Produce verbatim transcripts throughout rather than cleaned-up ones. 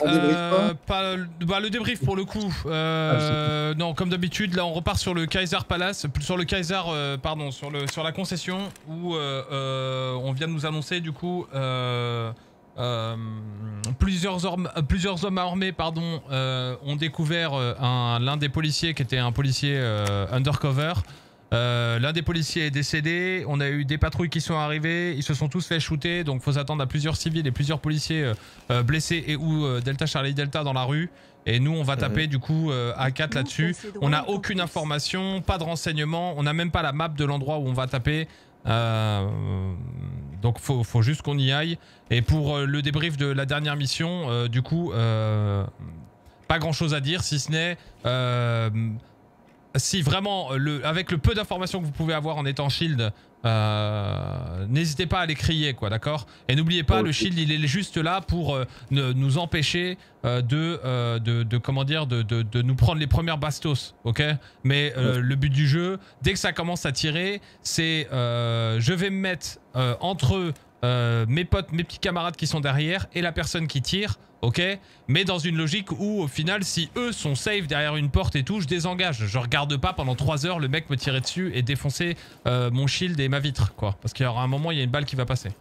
euh, pas, bah, le débrief pour le coup. Euh, ah, non, comme d'habitude, là on repart sur le Kaiser Palace, sur le Kaiser, euh, pardon, sur le sur la concession où euh, euh, on vient de nous annoncer du coup euh, euh, plusieurs hommes, plusieurs hommes armés, pardon, euh, ont découvert un l'un des policiers qui était un policier euh, undercover. Euh, L'un des policiers est décédé, on a eu des patrouilles qui sont arrivées, ils se sont tous fait shooter, donc faut s'attendre à plusieurs civils et plusieurs policiers euh, euh, blessés et ou euh, Delta Charlie Delta dans la rue. Et nous on va taper du coup euh, A quatre là-dessus. On n'a aucune information, pas de renseignements, on n'a même pas la map de l'endroit où on va taper. Euh, donc faut, faut juste qu'on y aille. Et pour euh, le débrief de la dernière mission, euh, du coup, euh, pas grand chose à dire si ce n'est... Euh, Si vraiment, le, avec le peu d'informations que vous pouvez avoir en étant shield, euh, n'hésitez pas à les crier, quoi, d'accord? Et n'oubliez pas, okay. Le shield, il est juste là pour euh, ne, nous empêcher euh, de, euh, de, de, comment dire, de, de, de nous prendre les premières bastos, ok? Mais euh, ouais. Le but du jeu, dès que ça commence à tirer, c'est euh, je vais me mettre euh, entre euh, mes potes, mes petits camarades qui sont derrière et la personne qui tire. Ok, mais dans une logique où au final si eux sont safe derrière une porte et tout, je désengage, je regarde pas pendant trois heures le mec me tirer dessus et défoncer euh, mon shield et ma vitre, quoi, parce qu'il y aura un moment il y a une balle qui va passer.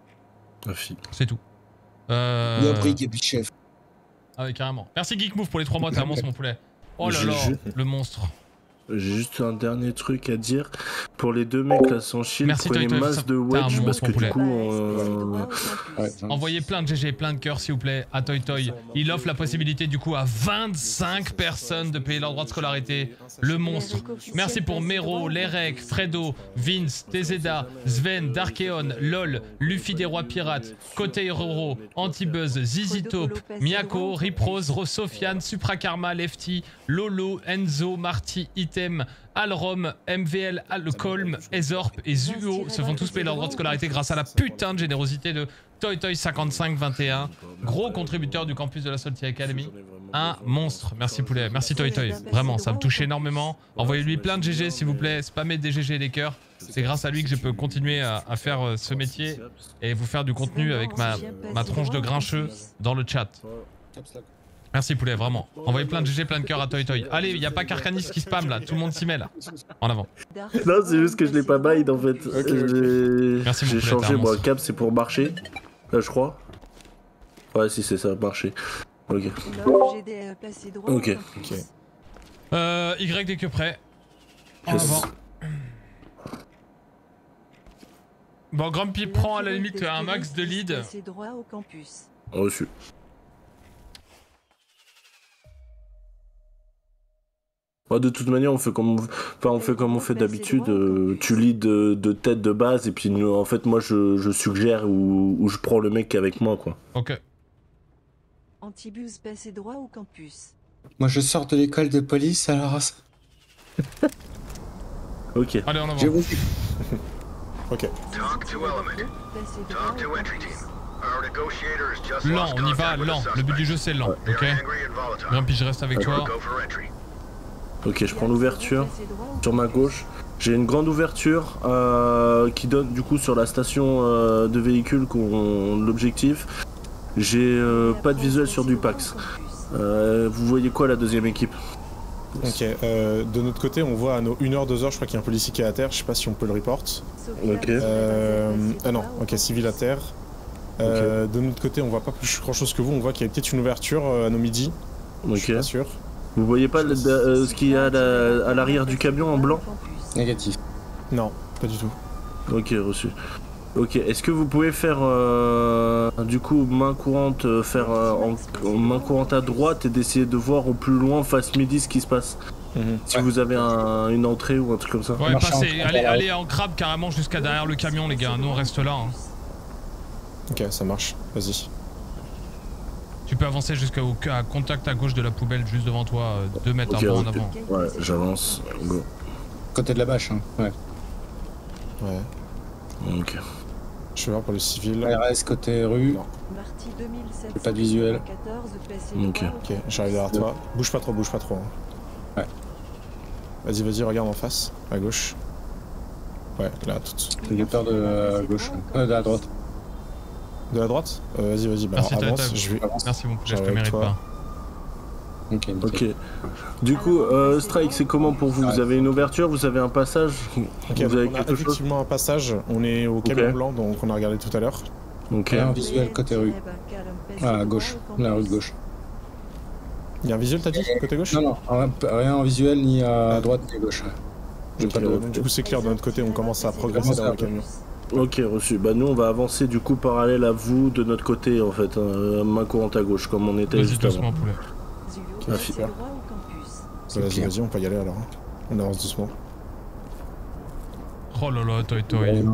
C'est tout. Euh... Bien pris, chef. Ah oui, carrément. Merci Geekmove pour les trois mois, t'es un monstre mon poulet. Oh là là, le monstre. J'ai juste un dernier truc à dire. Pour les deux mecs là sans shield, merci, prenez toi, masse de wedge parce que du coup... Euh... Ouais, envoyez plein de G G, plein de cœurs s'il vous plaît à Toy Toy. Il offre la possibilité du coup à vingt-cinq personnes de payer leur droit de scolarité. Le monstre. Merci pour Mero, Lerek, Fredo, Vince, Tezeda, Sven, Darkeon, LOL, Luffy des Rois Pirates, Kotei Roro, Antibuzz, Zizi Taupe, Miyako, Riprose, Sofiane, Suprakarma, Lefty, Lolo, Enzo, Marty, Item, Alrom, M V L, Alcolm, Ezorp et Zuo se font tous payer leur droit de scolarité grâce à la putain de générosité de Toy Toy cinquante-cinq vingt et un, gros contributeur du campus de la Salty Academy. Un monstre. Merci poulet, merci Toy Toy. Vraiment, ça me touche énormément. Envoyez-lui plein de G G s'il vous plaît, spammez des G G et des cœurs. C'est grâce à lui que je peux continuer à, à faire euh, ce métier et vous faire du contenu avec ma, ma tronche de grincheux dans le chat. Merci poulet, vraiment. Envoyez plein de G G, plein de cœurs à Toy Toy. Allez, il n'y a pas qu'Arcanis qui spam là, tout le monde s'y met là. En avant. Non, c'est juste que je l'ai pas bail en fait. Okay. Merci J'ai changé, moi, cap c'est pour marcher. Là, je crois. Ouais, si c'est ça, marcher. Ok. Ok. Ok. Euh, Y dès que prêt. En yes. Avant. Bon, Grumpy prend à la limite un max de lead. Reçu. De toute manière, on fait comme on, enfin, on fait comme on fait d'habitude. Euh, tu lis de, de tête de base et puis nous, en fait, moi, je, je suggère ou, ou je prends le mec avec moi, quoi. Ok. Antibus passé droit au campus. Moi, je sors de l'école de police, alors. Ok. Allez, on avance. Ok. Lent, on y va, lent. Le but du jeu, c'est lent. Ok. Grumpy, je reste avec toi. Ok, je prends l'ouverture sur ma gauche. J'ai une grande ouverture euh, qui donne du coup sur la station euh, de véhicules qu'on l'objectif. J'ai euh, pas de visuel sur du Pax. Euh, vous voyez quoi la deuxième équipe? Ok, euh, de notre côté on voit à nos une heure, deux heures, je crois qu'il y a un policier qui est à terre, je sais pas si on peut le report. Ok. Euh, ah non, ok, civil à terre. Euh, okay. De notre côté on voit pas plus grand chose que vous, on voit qu'il y a peut-être une ouverture euh, à nos midi. Ok. Je suis pas sûr. Vous voyez pas le, euh, ce qu'il y a à l'arrière du camion en blanc? Négatif. Non, pas du tout. Ok, reçu. Ok, est-ce que vous pouvez faire euh, du coup main courante, euh, faire euh, en, en main courante à droite et d'essayer de voir au plus loin face midi ce qui se passe? Mm-hmm. Si ouais. vous avez un, une entrée ou un truc comme ça. Ouais, passez, allez, allez en crabe carrément jusqu'à derrière le camion les gars, nous on reste là. Hein. Ok, ça marche, vas-y. Tu peux avancer jusqu'à contact à gauche de la poubelle juste devant toi, deux mètres okay, un peu okay. en avant. Ouais, j'avance, go. Côté de la bâche, hein. Ouais. Ouais. Ok. Je vais voir pour le civil. R S côté rue. Non. Pas de visuel. Ok. Ok, j'arrive derrière toi. Bouge pas trop, bouge pas trop. Hein. Ouais. Vas-y, vas-y, regarde en face, à gauche. Ouais, là, tout de suite. J'ai peur de euh, gauche. Euh, de la droite. De la droite euh, Vas-y, vas-y, bah Merci, alors, avance, Toy Toy. je vais... Merci mon poulet, je te Avec mérite toi. pas. Ok, nickel. Ok. Du coup, euh, Strike, c'est comment pour vous? Vous avez une ouverture? Vous avez un passage? Ok, Vous avez on a quelque chose? effectivement un passage, on est au camion Ok. blanc, donc on a regardé tout à l'heure. Ok. Rien en visuel côté rue. Ah, à gauche, la rue de gauche. Il y a un visuel, t'as dit, côté gauche? Non, non, rien, rien en visuel ni à droite ni à gauche. J'ai Ok, pas de... donc du coup c'est clair de notre côté, on commence à progresser dans le camion. Ok, reçu. Bah nous on va avancer du coup parallèle à vous de notre côté en fait, hein, main courante à gauche comme on était Vas-y juste avant. doucement poulet. Ok, super. Vas-y, clair. vas-y, on peut y aller alors. On avance doucement. Oh là là, Toy Toy.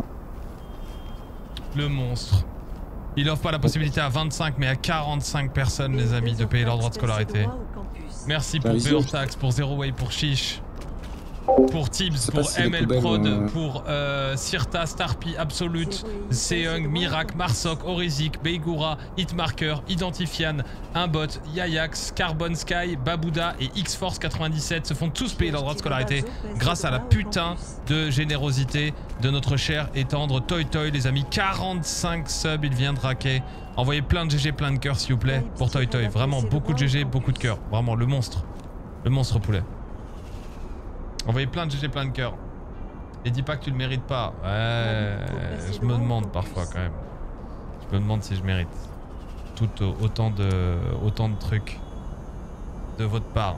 Le monstre. Il offre pas la possibilité à vingt-cinq mais à quarante-cinq personnes les amis de payer leur droit de scolarité. Merci pour Vas-y. Beortax, pour Zero Way, pour Chiche, pour Tibbs, sais pas pour si c'est des M L poubelles, Prod, euh. pour euh, Sirta, Starpy, Absolute, Seung, Mirak, Marsok, Orizik, Beigura, Hitmarker, Identifian, Imbot, Yayax, Carbon Sky, Babouda et X-Force quatre-vingt-dix-sept se font tous payer leur droit de scolarité grâce à la putain de générosité de notre cher et tendre Toy Toy les amis. quarante-cinq subs, il vient de raquer. Envoyez plein de G G, plein de cœurs s'il vous plaît pour Toy Toy. Vraiment beaucoup de G G, beaucoup de cœurs. Vraiment le monstre. Le monstre poulet. Envoyez plein de G G, plein de cœurs. Et dis pas que tu le mérites pas. Ouais, je me demande parfois quand même. Je me demande si je mérite. Tout autant de, autant de trucs de votre part.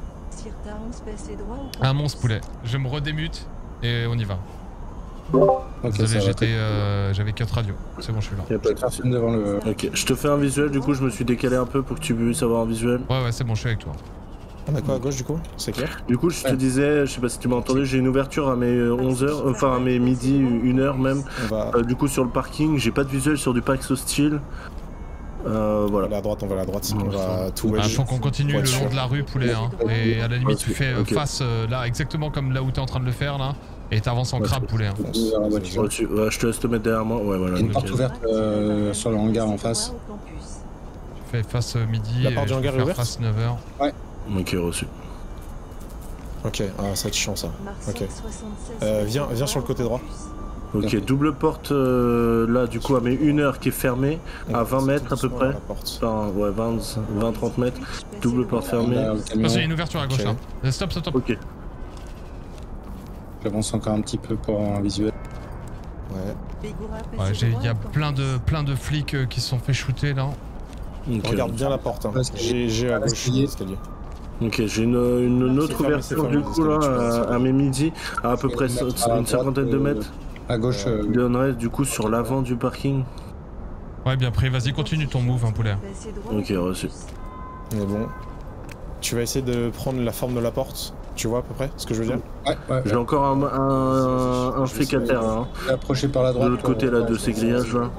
Un monstre poulet. Je me redémute et on y va. Ok, Désolé, ça va. j'étais, euh, j'avais quatre radios. C'est bon, je suis là. Y a pas de souci. Personne devant le... Ok, je te fais un visuel du coup, je me suis décalé un peu pour que tu puisses avoir un visuel. Ouais, ouais, c'est bon, je suis avec toi. On a quoi à gauche du coup? C'est clair? Du coup, je te Ouais. disais, je sais pas si tu m'as entendu, j'ai une ouverture à mes onze heures, enfin à mes midi, une heure même. On va... Euh, du coup, sur le parking, j'ai pas de visuel sur du Pax Hostile. Euh, on va voilà. aller à droite, on va aller à droite, on Bon, va tout Ah, wedge. faut qu'on continue Pour le être long sûr. de la rue, poulet. Hein. Et à la limite, tu fais euh, Ok. face euh, là, exactement comme là où t'es en train de le faire là. Et t'avances en Ouais, crabe, c'est- poulet. Hein. Fonce vers la voiture. Reçu. Ouais, je te laisse te mettre derrière moi. Ouais, voilà. Il y a une nickel. porte ouverte euh, sur le hangar en face. Tu fais face euh, midi La et porte du je vais hangar est faire ouverte face neuf heures. Ok, reçu. Ok, ah, ça va être chiant ça. Ok. Euh, viens, viens sur le côté droit. Ok, double porte euh, là, du coup, à mes une heure qui est fermée, On à va vingt passer mètres à peu doucement près. dans la porte. Enfin, ouais, vingt trente mètres. Double porte fermée. Derrière le camion. Attention, il y a une ouverture à gauche Ok. là. Euh, Stop, stop, stop. Ok. J'avance encore un petit peu pour un visuel. Ouais. Ouais, j'ai- il y a plein de, plein de flics euh, qui se sont fait shooter là. Ok, Regarde bien la porte. Hein. Parce que J'ai j'ai à à gauche l'escalier. l'escalier. ok, j'ai une, une, une autre C'est fermé, c'est ouverture fermé, du coup là, parce que tu peux à, passer. à mes midi, à à peu Je près vais so- mettre à une droite, cinquantaine de euh, mètres. À gauche, euh, Il donnerait du coup sur l'avant du parking. Ouais, bien pris. Vas-y, continue ton move, hein, poulet. Ok, reçu. Mais bon. Tu vas essayer de prendre la forme de la porte. Tu vois à peu près ce que je veux dire? ouais, ouais. J'ai encore un, un, un Je vais flic à terre hein, Approché par la droite. de l'autre côté là, euh, de ces grillages là.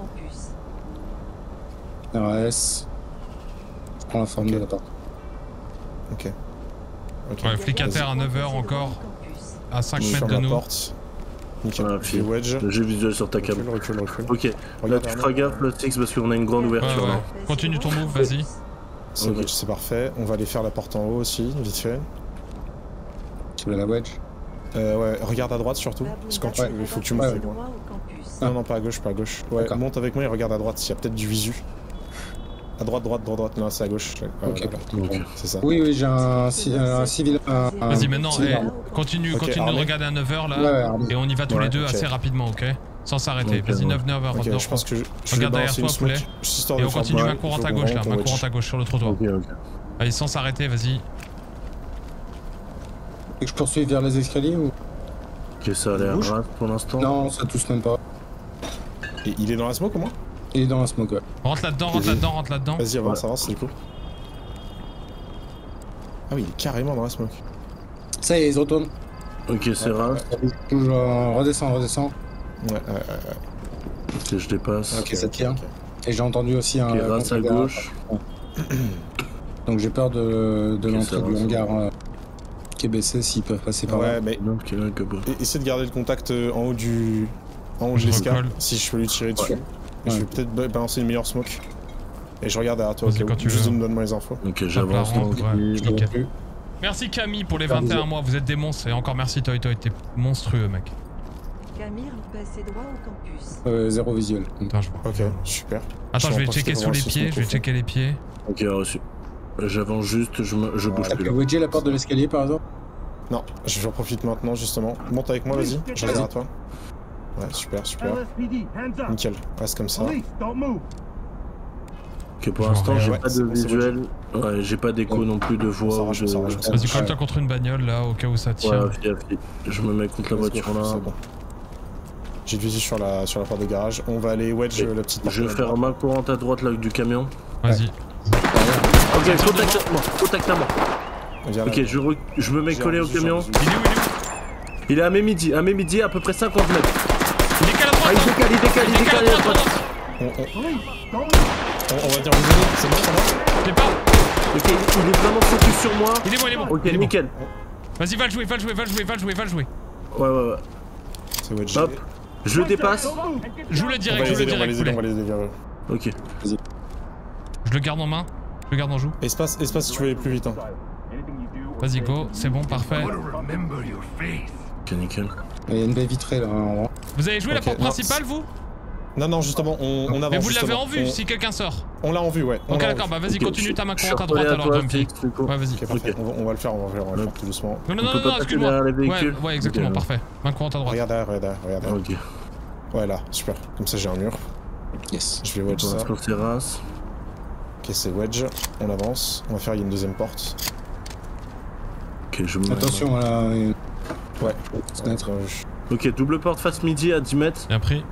R S. Je prends la forme de la porte. Ok. Ok. Ouais, flic à terre à neuf heures encore, à cinq Je mètres Ferme de la nous. porte. Nickel. Voilà, Je puis- vais wedge. J'ai visuel sur ta cam. Recule, recule, recule. Ok, là Regarde tu derrière feras nous. gaffe le Six parce qu'on a une grande Ouais, ouverture ouais. là. Continue ton move, vas-y. C'est Ok. wedge, c'est parfait. On va aller faire la porte en haut aussi, vite fait. Tu veux la wedge? Euh, ouais, regarde à droite surtout. Parce que quand tu... Ouais. il faut que tu montes Ouais. avec moi. Non, non, pas à gauche, pas à gauche. Ouais, D'accord. monte avec moi et regarde à droite, il y a peut-être du visu. À droite, droite, droite, droite. Non, c'est à gauche. Ouais, Ok. voilà. Ok. C'est ça. Oui, oui, j'ai un, ci- un civil. un- un Vas-y, maintenant, civil eh, armé. continue, Ok, continue de armé. regarder à neuf heures là. Ouais, ouais, armé. Et on y va tous Ouais, les deux ok. assez rapidement, ok? Sans s'arrêter. Ok, Vas-y, ouais. neuf, neuf heures. Ok, neuf je pense que je, je Regarde vais derrière balancer toi, une poulet. smoke, juste histoire Et de on faire continue mal. main courante Faut à qu'on gauche là, rentre, main on courante à gauche sur le trottoir. Ok, ok. Allez, sans s'arrêter, vas-y. Et que je poursuis vers les escaliers ou? Ok, ça a l'air Bouge. rare pour l'instant. Non, ça touche même pas. Et il est dans la smoke au moins? Il est dans la smoke, ouais. Rentre là-dedans, rentre là-dedans, rentre là-dedans. Vas-y, avance, Ouais. avance du coup. Ah oui, il est carrément dans la smoke. Ça y est, il se retourne. Ok, c'est rare. Bouge, euh, redescends, redescends. Ouais, ouais, ouais. ouais. Ok, je dépasse. Ok, ça tient. Et j'ai entendu aussi un. Ok, race à contre- gauche. Donc j'ai peur de, de Ok, l'entrée ça va, du ça hangar euh, qui est baissé s'ils peuvent passer par Ouais, là. mais Non, ok, là, que bon. e- essaie de garder le contact euh, en haut du. En haut de Je l'escalier. recolle. Si je peux lui tirer dessus. Ouais. Je Ouais. vais peut-être ba- balancer une meilleure smoke. Et je regarde derrière toi. Vas-y, ok, quand tu juste veux. donne-moi les infos. Ok, Hop là, j'avance. rentre, ouais, tranquille. je t'inquiète. Plus. Merci Camille pour les vingt et un mois, vous êtes des monstres et encore merci Toy Toy, t'es monstrueux mec. Camille, passez droit au campus. Euh, zéro visuel. Attends, je vois. Ok, super. Attends, je vais en checker profiter sous pour les voir si pieds, c'est je vais profond. checker les pieds. Ok, reçu. J'avance juste, je, me, je bouge T'as plus pu là. wedger la porte de l'escalier par exemple? Non, j'en profite maintenant justement. Monte avec moi, vas-y. Je regarde à toi. Ouais, super, super. Nickel, reste comme ça. Ok, pour Je l'instant, vois j'ai rien. pas Ouais, de c'est- c'est visuel. Ouais, j'ai pas d'écho Ouais. non plus de On voix. ou s'arrache, on de- s'arrache, on s'arrache. Vas-y, colle-toi contre une bagnole là, au cas où ça tire. Ouais, fille, fille. Je me mets contre la Let's go, voiture là. c'est bon. J'ai de visu sur la, sur la porte de garage. On va aller wedge Ok. la petite porte. Je vais à faire droite. main courante à droite là du camion. Vas-y. Ok, contact à moi, contact à moi. Viens là, Ok, je, re- je me mets j'ai collé un au visu, camion. j'ai un Il est où, il est où? Il est à mes midi, à mes midi à peu près cinquante mètres. Il décale à droite, Ah, il hein. décale, il décale, il Il décale décale à à droite, droite. On, on, on, on va dire vous aider, c'est bon, ça va? Je l'ai pas. Ok, il il est vraiment focus sur moi. Il est bon, il est bon. Ok, il est bon. nickel. Vas-y, va le jouer, va le jouer, va le jouer, va le jouer, va le jouer. Ouais, ouais, ouais. C'est wedge. Hop, je le dépasse. Joue le On direct, va joue les le aider, on va direct, les aider, on va poulet. les aider. vers eux. Ok. Je le garde en main, je le garde en joue. Espace, espace si tu veux aller plus vite. Hein. Vas-y, go, c'est bon, parfait. Ok, nickel. Il y a une baie vitrée là en haut. Vous avez joué la Ok, porte non, principale, vous? Non, non, justement, on, on avance. Mais vous l'avez justement. en vue On- si quelqu'un sort. On l'a en vue, ouais. on Ok, l'a en d'accord, vue. bah vas-y, Ok, continue je- ta main je suis courante à recollé droite à alors, toi, Grumpy. Fix, du coup. Ouais, vas-y. Ok, parfait. Ok. On, va, on va le faire, on va le faire, on va le faire tout doucement. Non, non, On non, peut non, pas passer excuse-moi. derrière les Ouais, véhicules. ouais, exactement, Ok. parfait. Main courante à droite. Regarde derrière, regarde derrière, regarde derrière. Ok. Ouais, là, super. Comme ça, j'ai un mur. Yes. Je vais wedge Pour ça. l'instant, c'est race. Ok, c'est wedge. On avance. On va faire, il y a une deuxième porte. Ok, je me mets. Attention là. euh, Ouais. Fenêtre. Euh, je- Ok, double porte face midi à dix mètres. Bien pris.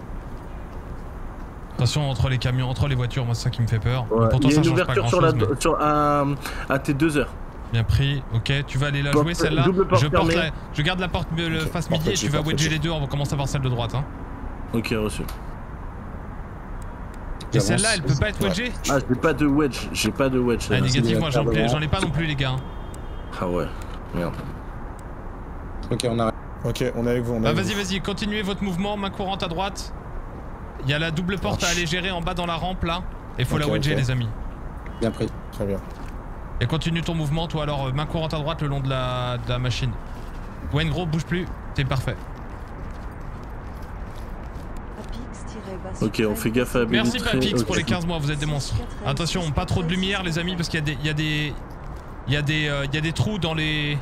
Attention entre les camions, entre les voitures, moi c'est ça qui me fait peur. Ouais. Pour toi Il y a ça une change pas ouverture grand sur la, chose. Mais... sur, à, à tes deux heures. Bien pris, ok, tu vas aller la Porte- jouer celle-là. double porte Je, porte fermée. la- je garde la porte euh, le Ok, face porte midi et wedge, tu vas porte wedger wedge. les deux, on va commencer par celle de droite. Hein. Ok, reçu. Et J'avance. celle-là elle peut pas être wedgée? Ah, j'ai pas de wedge. J'ai pas de wedge. Ah, là. négatif, moi j'en c'est la j'en ai pas non plus les gars. Hein. Ah ouais. Merde. Ok, on arrête. Ok, on est avec vous. On est Bah avec vas-y, vous. vas-y, continuez votre mouvement, main courante à droite. Il y a la double porte à aller gérer en bas dans la rampe là. Et faut Ok, la wedger ok. les amis. Bien pris. Très bien. Et continue ton mouvement, toi alors, euh, main courante à droite le long de la, de la machine. Wayne gros, bouge plus, t'es parfait. Ok, on fait gaffe à Merci Billy Trey. Papix pour Ok. les quinze mois, vous êtes des monstres. Attention, pas trop de lumière les amis parce qu'il y a des... Il y a des... Il y a des, euh, il y a des trous dans les...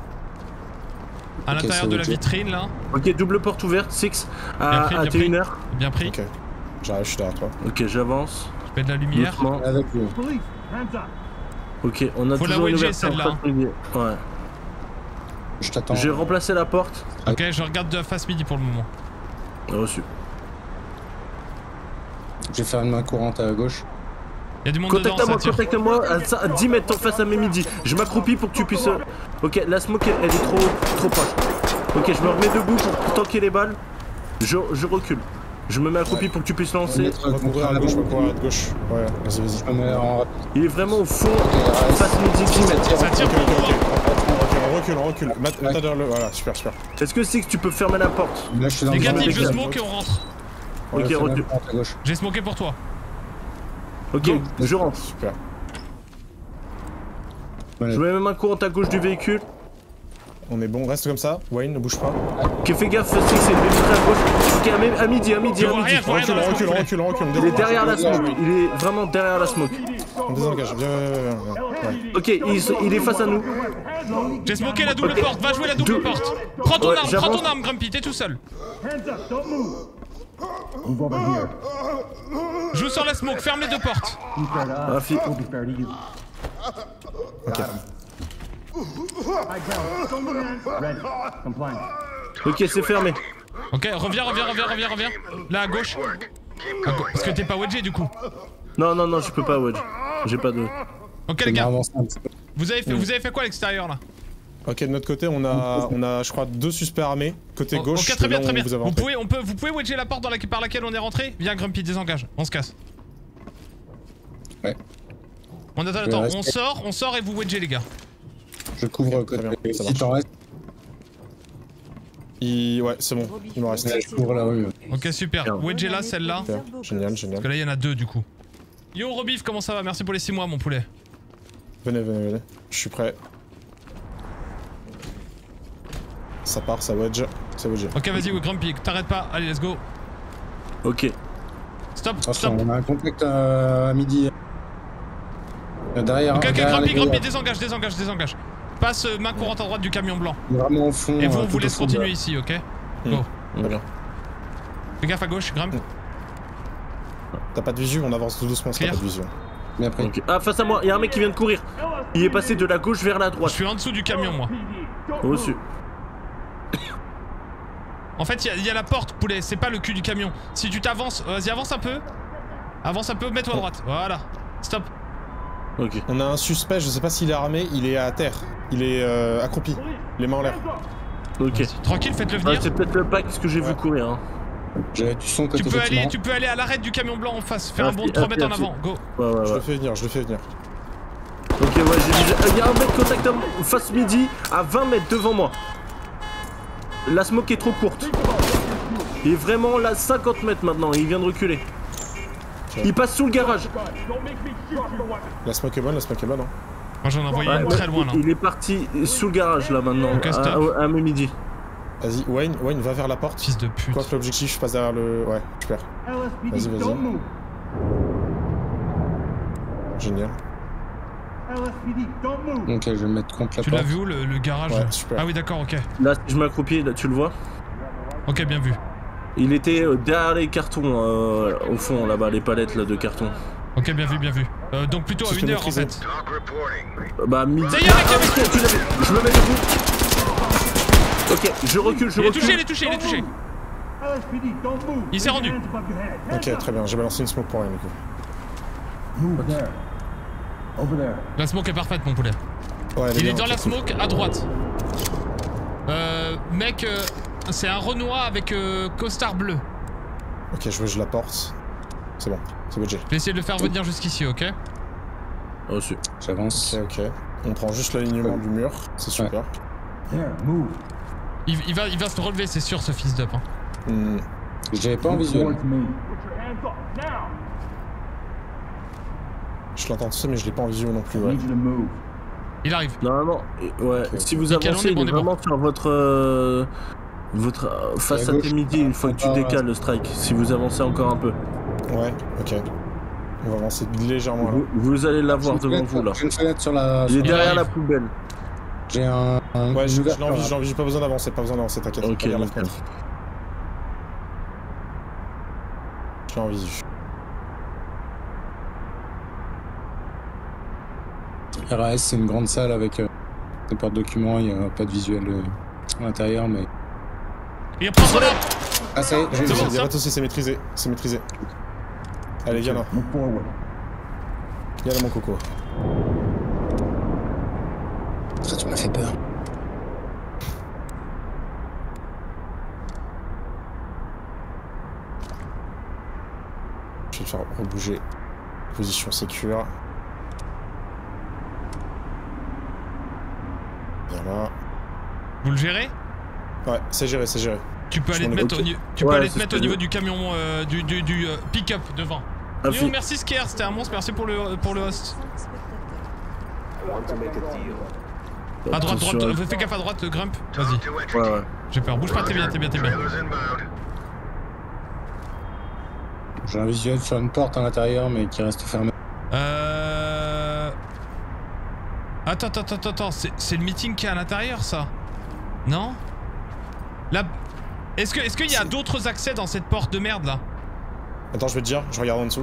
À Ok, l'intérieur c'est de la ok. vitrine là. Ok, double porte ouverte, six Bien à, pris, à bien T pris. une heure. Bien pris, Ok. J'arrive, je suis derrière toi. Ok, j'avance. je mets de la lumière. Doucement. Avec vous. Ok, on a Faut la toujours une wedger, ouverture celle-là. face midi. Ouais. Je t'attends. J'ai remplacé la porte. Ok, je regarde de face midi pour le moment. Reçu. Je vais faire une main courante à gauche. Il y a du monde dedans, Contacte-moi, ça tire. contacte-moi à, ça- à dix mètres en face à mes midi. Je m'accroupis pour que tu puisses. Ok, la smoke elle est trop, trop proche. Ok, je me remets debout pour tanker les balles. Je, je recule. Je me mets accroupi pour que tu puisses On va lancer. mettre On va courir à gauche, on va courir à gauche. Ouais, vas-y, vas-y. Je me mets en rapide. Il est vraiment au fond, Ok, face midi dix mètres. Ça tire Ok, pour ok, moi. ok. Ok, on recule, on recule. Mat- Mata derrière le. Voilà, super, super. Est-ce que c'est que tu peux fermer la porte? Là, je suis dans le Négatif, je Décale. smoke et on rentre. Ouais, Ok, c'est Fais recule. main courante à gauche. J'ai smoké pour toi. Ok, je rentre. Super. Voilà. Je mets ma main courante à gauche du véhicule. On est bon, reste comme ça. Wayne, ne bouge pas. Ok, fais gaffe, c'est c'est une vitre à gauche. Ok, à, mi- à midi, à midi, Je à vois midi. rien, je vois rien Recule, dans la recule, smoke. recule, recule. On Il est désengage. derrière la smoke. Il est vraiment derrière la smoke. On désengage. Viens, viens, viens, viens. Ouais. Ok, il, se- il est face à nous. J'ai smoké la double Ok. porte, va jouer la double Deux. porte. Prends ton Ouais, arme, prends j'avance. ton arme, Grumpy, t'es tout seul. Joue sur la smoke, ferme les deux portes. Ah, fi- Ok, c'est fermé. Ok, reviens, reviens, reviens, reviens, reviens. Là à gauche. À gau- Parce que t'es pas wedgé du coup. Non, non, non, je peux pas, wedge. J'ai pas de. Ok Je les vais gars, avancer un petit peu. vous avez fait, vous avez fait quoi à l'extérieur là? Ok, de notre côté, on a, on a, je crois, deux suspects armés. Côté Oh, gauche, ok, très de bien, là très où bien. vous avez Vous entré. pouvez, on peut, vous pouvez wedger la porte dans la, par laquelle on est rentré? Viens Grumpy, désengage, on se casse. Ouais. On attend, Je attends, reste- on sort, on sort et vous wedgez les gars. Je couvre côté. Très bien, ça Si marche. t'en restes, Il... Ouais, c'est bon, il me reste. là, je couvre la rue. Ok, super. Bien. Wedgez là, celle-là. Super. Génial, génial. Parce que là, il y en a deux du coup. Yo Robif, comment ça va? Merci pour les six mois, mon poulet. Venez, venez, venez. Je suis prêt. Ça part, ça wedge, ça wedge. Ok, vas-y, Grumpy, t'arrêtes pas, allez, let's go. Ok. Stop, Attention, stop. on a un contact à, à midi. Euh, derrière. Ok, ok, derrière Grumpy, les Grumpy, gars. désengage, désengage, désengage. Passe euh, main courante à droite du camion blanc. Il est vraiment au fond. Et vous, euh, on vous tout laisse au fond, continuer là. ici, ok? Mmh. Go. Mmh. Fais gaffe à gauche, Grump. T'as pas de visu, on avance tout doucement, t'as Clear. pas de visu. Mais après. Ok. Ah, face à moi, il y a un mec qui vient de courir. Il est passé de la gauche vers la Je droite. suis en dessous du camion, moi. Au-dessus. En fait, il y, y a la porte, poulet, c'est pas le cul du camion. Si tu t'avances, vas-y, avance un peu. Avance un peu, mets-toi à droite. Voilà. Stop. Ok. On a un suspect, je sais pas s'il est armé, il est à terre. Il est euh, accroupi, les mains en l'air. Ok. Tranquille, faites-le Ah, venir. c'est peut-être le pack que j'ai vu Ouais. courir. Hein. J'ai du son côté Tu peux, bâtiment. aller, tu peux aller à l'arrêt du camion blanc en face. Fais Ah, un bond de si, trois ah, mètres en si, avant. Go. Ouais, ouais, Je le ouais. fais venir, je le fais venir. Ok, ouais, j'ai vu. Il y a un mec contact à- face midi à vingt mètres devant moi. La smoke est trop courte. Il est vraiment là cinquante mètres maintenant. Il vient de reculer. Il passe sous le garage. La smoke est bonne, la smoke est bonne. Hein. Moi, j'en ai envoyé Ouais, une ouais, très loin là. Il est parti sous le garage là maintenant. Ok, à, stop. à, à midi. Vas-y, Wayne, Wayne, va vers la porte. Fils de pute. Quoi que l'objectif, je passe derrière le. Ouais, super. Vas-y, vas-y. Génial. Ok, je vais me mettre contre la Tu l'as porte. vu où le, le garage? Ouais, super. Ah oui, d'accord, ok. Là, si je m'accroupis, là, tu le vois. Ok, bien vu. Il était euh, derrière les cartons, euh, au fond là-bas, les palettes là de carton. Ok, bien vu, bien vu. Euh, donc plutôt à Si je une peux heure en maîtriser. fait. Euh, Bah midi. Ça y est, mec, Ah, mec. ok, tu l'as vu. Je me mets debout. Ok, je recule, je Il est recule. touché, il est touché, il est touché. Il s'est rendu. Ok, très bien, j'ai balancé une smoke pour rien du coup. La smoke est parfaite, mon poulet. Ouais, Il bien, est dans ok, la cool. smoke à droite. Euh, mec, euh, c'est un Renoir avec euh, costard bleu. Ok, je je la porte. C'est bon, c'est budget. Je vais essayer de le faire venir jusqu'ici, ok? Reçu. J'avance. Ok, ok. On prend juste l'alignement du mur, c'est super. Il, il va, il va se relever, c'est sûr, ce fils d'up. Hein. Hmm. J'avais pas en visuel. Je l'entends tout ça, mais je l'ai pas en visio non plus. Ouais. Il arrive. Normalement, euh, ouais. Ok, Si vous Nickel, avancez, on est bon, il est on est bon. vraiment sur votre euh, votre euh, face À à gauche. tes midi une fois que tu Ah, décales le strike. Si vous avancez encore un peu, Ouais, ok. On va avancer légèrement là. vous, vous allez l'avoir J'ai une devant fenêtre- vous là. J'ai une fenêtre sur la. Il est Il derrière arrive. la poubelle. J'ai un. un Ouais, une j'ai j'ai ouverture, envie, là. j'ai envie, j'ai pas besoin d'avancer, pas besoin d'avancer, t'inquiète. Ok, regarde la nickel. fenêtre. Je suis en visu. R A S, c'est une grande salle avec euh, des porte-documents, il n'y a pas de visuel euh, à l'intérieur, mais. Il reprend son arme. Ah, ça y est, j'ai C'est bon, Il y ça. a pas de soucis, c'est maîtrisé, c'est maîtrisé. Allez, viens là. Viens là, mon coco. Ça, tu m'as fait peur. Je vais te faire rebouger. Position sécure. Viens là. Vous le gérez? Ouais, c'est géré, c'est géré. Tu peux Je aller te m'en mettre, au, occupe. ni- tu Ouais, peux aller c'est te ce mettre au que niveau je- du camion, euh, du, du, du euh, pick-up devant. Ah, Yo, fi- merci Skier, c'était un monstre, merci pour le, pour le host. À droite, Attention. droite, fais gaffe à droite, Grump. Vas-y, Ouais, ouais. j'ai peur. Bouge pas, t'es bien, t'es bien, t'es bien. J'ai un visuel sur une porte à l'intérieur, mais qui reste fermée. Euh... Attends, attends, attends, attends, c'est c'est le meeting qui est à l'intérieur, ça? Non? Là... Est-ce que, est-ce qu'il y a d'autres accès dans cette porte de merde, là? Attends, je vais te dire, je regarde en dessous.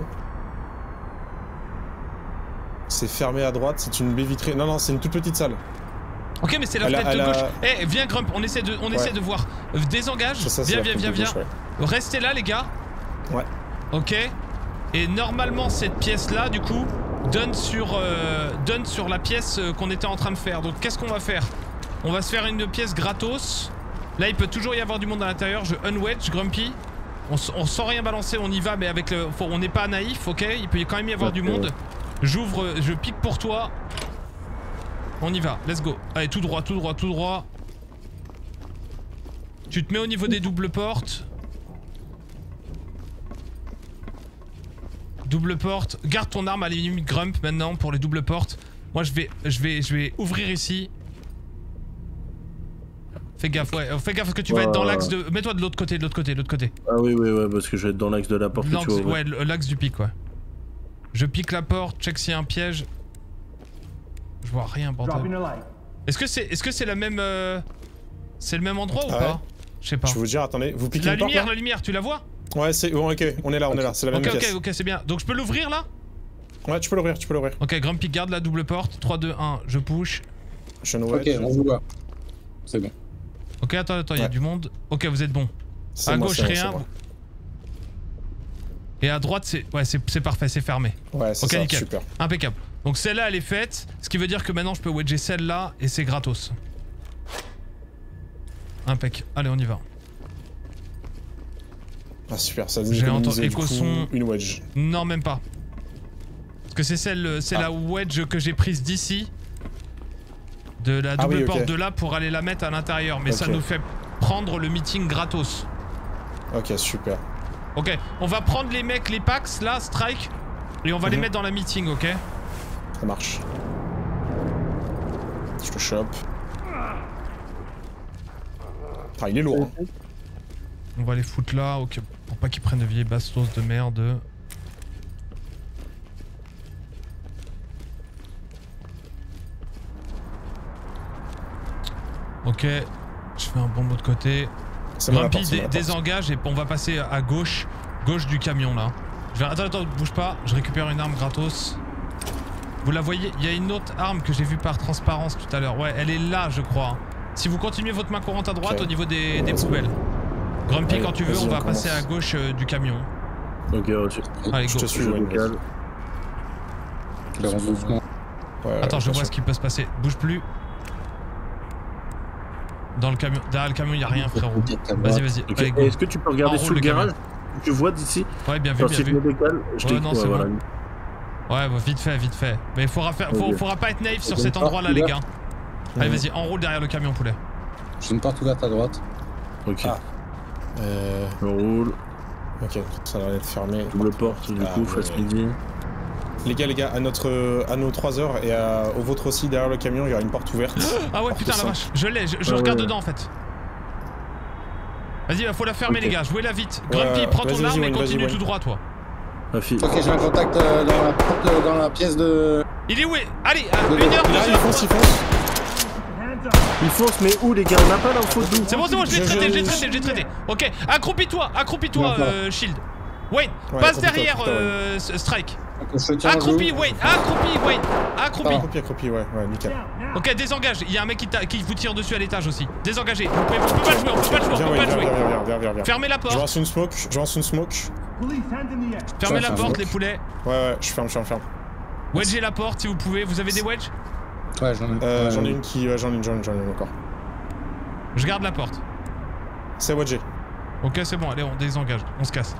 C'est fermé à droite, c'est une baie vitrée. Non, non, c'est une toute petite salle. Ok, mais c'est la Elle a- fenêtre de elle a- gauche. Eh, viens Grump, on essaie de, on essaie de voir. Euh, Désengage, C'est ça, c'est viens, la viens, fenêtre viens, de viens. gauche, Restez là, les gars. Ouais. Ok. Et normalement, cette pièce-là, du coup, donne sur, euh, donne sur la pièce euh, qu'on était en train de faire. Donc, qu'est-ce qu'on va faire? On va se faire une pièce gratos. Là, il peut toujours y avoir du monde à l'intérieur. Je unwedge, Grumpy. On, s- on sent rien balancer, on y va, mais avec le, faut- on n'est pas naïf, ok? Il peut quand même y avoir du monde. J'ouvre, euh, je pique pour toi. On y va, let's go. Allez, tout droit, tout droit, tout droit. Tu te mets au niveau des doubles portes. Double porte. Garde ton arme à la limite Grump maintenant pour les doubles portes. Moi je vais, je vais, je vais ouvrir ici. Fais gaffe, ouais. Fais gaffe parce que tu vas Ouais. être dans l'axe de. Mets-toi de l'autre côté, de l'autre côté, de l'autre côté. Ah oui, oui, ouais, parce que je vais être dans l'axe de la porte. L'axe, Tu vois, ouais, l'axe du pic, ouais. Je pique la porte, check s'il y a un piège. Je vois rien, bordel. Est-ce que c'est est-ce que c'est la même euh... c'est le même endroit ou Ah pas? ouais. Je sais pas. Je vais vous dire, attendez, vous piquez La une porte, lumière, là la lumière, tu la vois? Ouais, c'est bon, ok, on est là, on est là, c'est la même Ok, ok, pièce. ok, c'est bien. Donc je peux l'ouvrir là? Ouais, tu peux l'ouvrir, tu peux l'ouvrir. Ok, Grumpy garde la double porte. trois, deux, un, je push. Je ne Ok, on vous voit. C'est bon. Ok, attends, attends, il y a Ouais. du monde. Ok, vous êtes bon. C'est À moi, gauche, c'est moi, rien. c'est moi. Et à droite, c'est ouais, c'est parfait, c'est fermé. Ouais, c'est Ok, ça, nickel. super. Impeccable. Donc celle-là, elle est faite. Ce qui veut dire que maintenant, je peux wedger celle-là et c'est gratos. Impec. Allez, on y va. Ah super, ça J'ai entendu économisé du coup éco-son. une wedge. Non, même pas. Parce que c'est celle, c'est Ah. la wedge que j'ai prise d'ici. De la Ah double oui, ok. porte de là pour aller la mettre à l'intérieur. Mais ça Ok. nous fait prendre le meeting gratos. Ok, super. Ok, on va prendre les mecs, les packs là, strike. Et on va les Mhm. mettre dans la meeting, ok? Ça marche. Je te chope. Ah, il est lourd. Hein. On va les foutre là, ok. Pour pas qu'ils prennent de vieilles bastos de merde. Ok, je fais un bond de l'autre côté. C'est moi la Grumpy porte, c'est dé moi la porte. désengage et on va passer à gauche, gauche du camion là. Je vais... Attends, attends, bouge pas, je récupère une arme gratos. Vous la voyez, il y a une autre arme que j'ai vue par transparence tout à l'heure. Ouais, elle est là, je crois. Si vous continuez votre main courante à droite, Ok. au niveau des, Ouais, des vas-y. poubelles. Grumpy, Allez, quand tu veux, vas-y, on on va commence. passer à gauche euh, du camion. Ok, reçu. Allez, Je go. te suis, Je ouais, décale. Je les rends doucement. Ouais, Attends, je vois attention. ce qui peut se passer. Bouge plus. Dans le camion, derrière le camion, il y a rien, frérot. Vas-y, vas-y. Ok. Allez, go. Est-ce que tu peux regarder Enroule sous le le camion. garage? Tu vois d'ici? Ouais, bien vu, Genre bien si je vu. me décale, je Ouais, t'écoute. non, ouais, c'est voilà. bon. Ouais, bah, vite fait, vite fait. Mais il faudra, faire, faut, Ok. faudra pas être naïf sur Ok, cet une endroit-là, porte les ouverte. gars. Allez, vas-y, enroule derrière le camion, poulet. J'ai une porte ouverte à droite. Ok. Ah. Euh... On roule. Ok, ça a l'air d'être fermé. Double porte, du Ah, coup, ouais, face ouais. midi. Les gars, les gars, à notre, à nos trois heures et à, au vôtre aussi, derrière le camion, il y aura une porte ouverte. Ah ouais, Porte putain, la cinq. vache. Je l'ai, je, je Ah, regarde ouais. dedans, en fait. Vas-y, faut la fermer, Ok. les gars. Jouez-la vite. Ouais, Grumpy, prends ton vas-y, vas-y, arme et Wayne, continue vas-y, tout Wayne. droit, toi. Ma fille. Ok, j'ai un contact euh, dans la porte, euh, dans la pièce de. Il est où? Allez, à une heure, Là, deux il heures. fonce, il fonce. Il fonce, mais où les gars? On n'a pas l'info d'où? C'est bon, c'est bon, je l'ai Je- traité, je- je l'ai traité, je l'ai traité. Ok, accroupis-toi, accroupis-toi, Non, pas. euh, Shield. Wayne, Ouais, passe accroupis-toi, derrière, putain, euh, Strike. Ok, je te tiens en Accroupi, joue. Wayne, accroupi, Wayne, accroupi. Ah. Accroupi, accroupi, ouais, ouais, nickel. Ok, désengage. Il y a un mec qui, t'a- qui vous tire dessus à l'étage aussi. Désengagez. Vous pouvez, on peut pas le jouer, on peut pas le jouer, Viens, on peut Wayne, pas le viens, jouer. viens, viens, viens, viens, viens. Fermez la Je porte. lance une smoke, je lance une smoke. Fermez la Ça, porte, ça les poulets. Ouais, ouais, je ferme, je ferme, je ferme. Wedgez la porte si vous pouvez. Vous avez des wedges? Ouais, j'en ai. Euh, ouais, j'en ai une qui, ouais, j'en ai une, j'en ai une, j'en ai une encore. Je garde la porte. C'est wedgé. Ok, c'est bon, allez, on désengage. On se casse.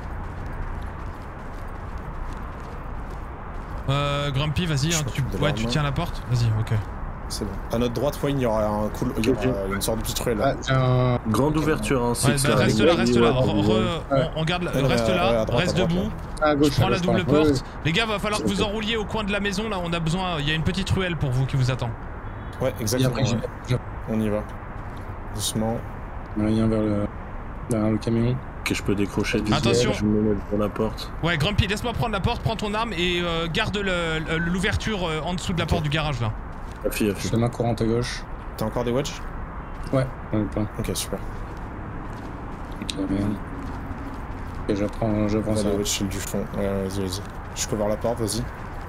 Euh, Grumpy, vas-y, Je hein, tu... m'occupe de ouais, tu l'arme. tiens la porte. Vas-y, ok. C'est bon. À notre droite, Wayne, il y aura un cool, il y aura une sorte de petite ruelle. Ah, j'ai un. Grande ouverture, hein. Ouais, c'est bah, ça, reste les là, gars, reste ouais, là. ouais, Re- ouais. re- on, on garde, la- Ouais, ouais, reste ouais, là, à droite, reste à droite, debout. À gauche. Je prends à la gauche, double pardon. Ouais, porte. Les gars, va falloir que vous enrouliez au coin de la maison. Là, on a besoin. Il y a une petite ruelle pour vous qui vous attend. Ouais, Et exactement. après, j'y ouais. vais. On y va. Doucement. Rien vers le. Derrière le camion. Ok, je peux décrocher du Attention. Je me mets pour la porte. Ouais, Grumpy, laisse-moi prendre la porte. Prends ton arme et euh, garde le- le- l'ouverture euh, en dessous de la Ok. porte du garage là. Ma fille, ma Je fille. fais ma courante à gauche. T'as encore des wedges? Ouais, j'en ai plein. Ok, super. Ok, merde. Et j'apprends, j'apprends On a ça. des wedges shield du fond. Ouais, vas-y, vas-y. Je cover la porte, vas-y.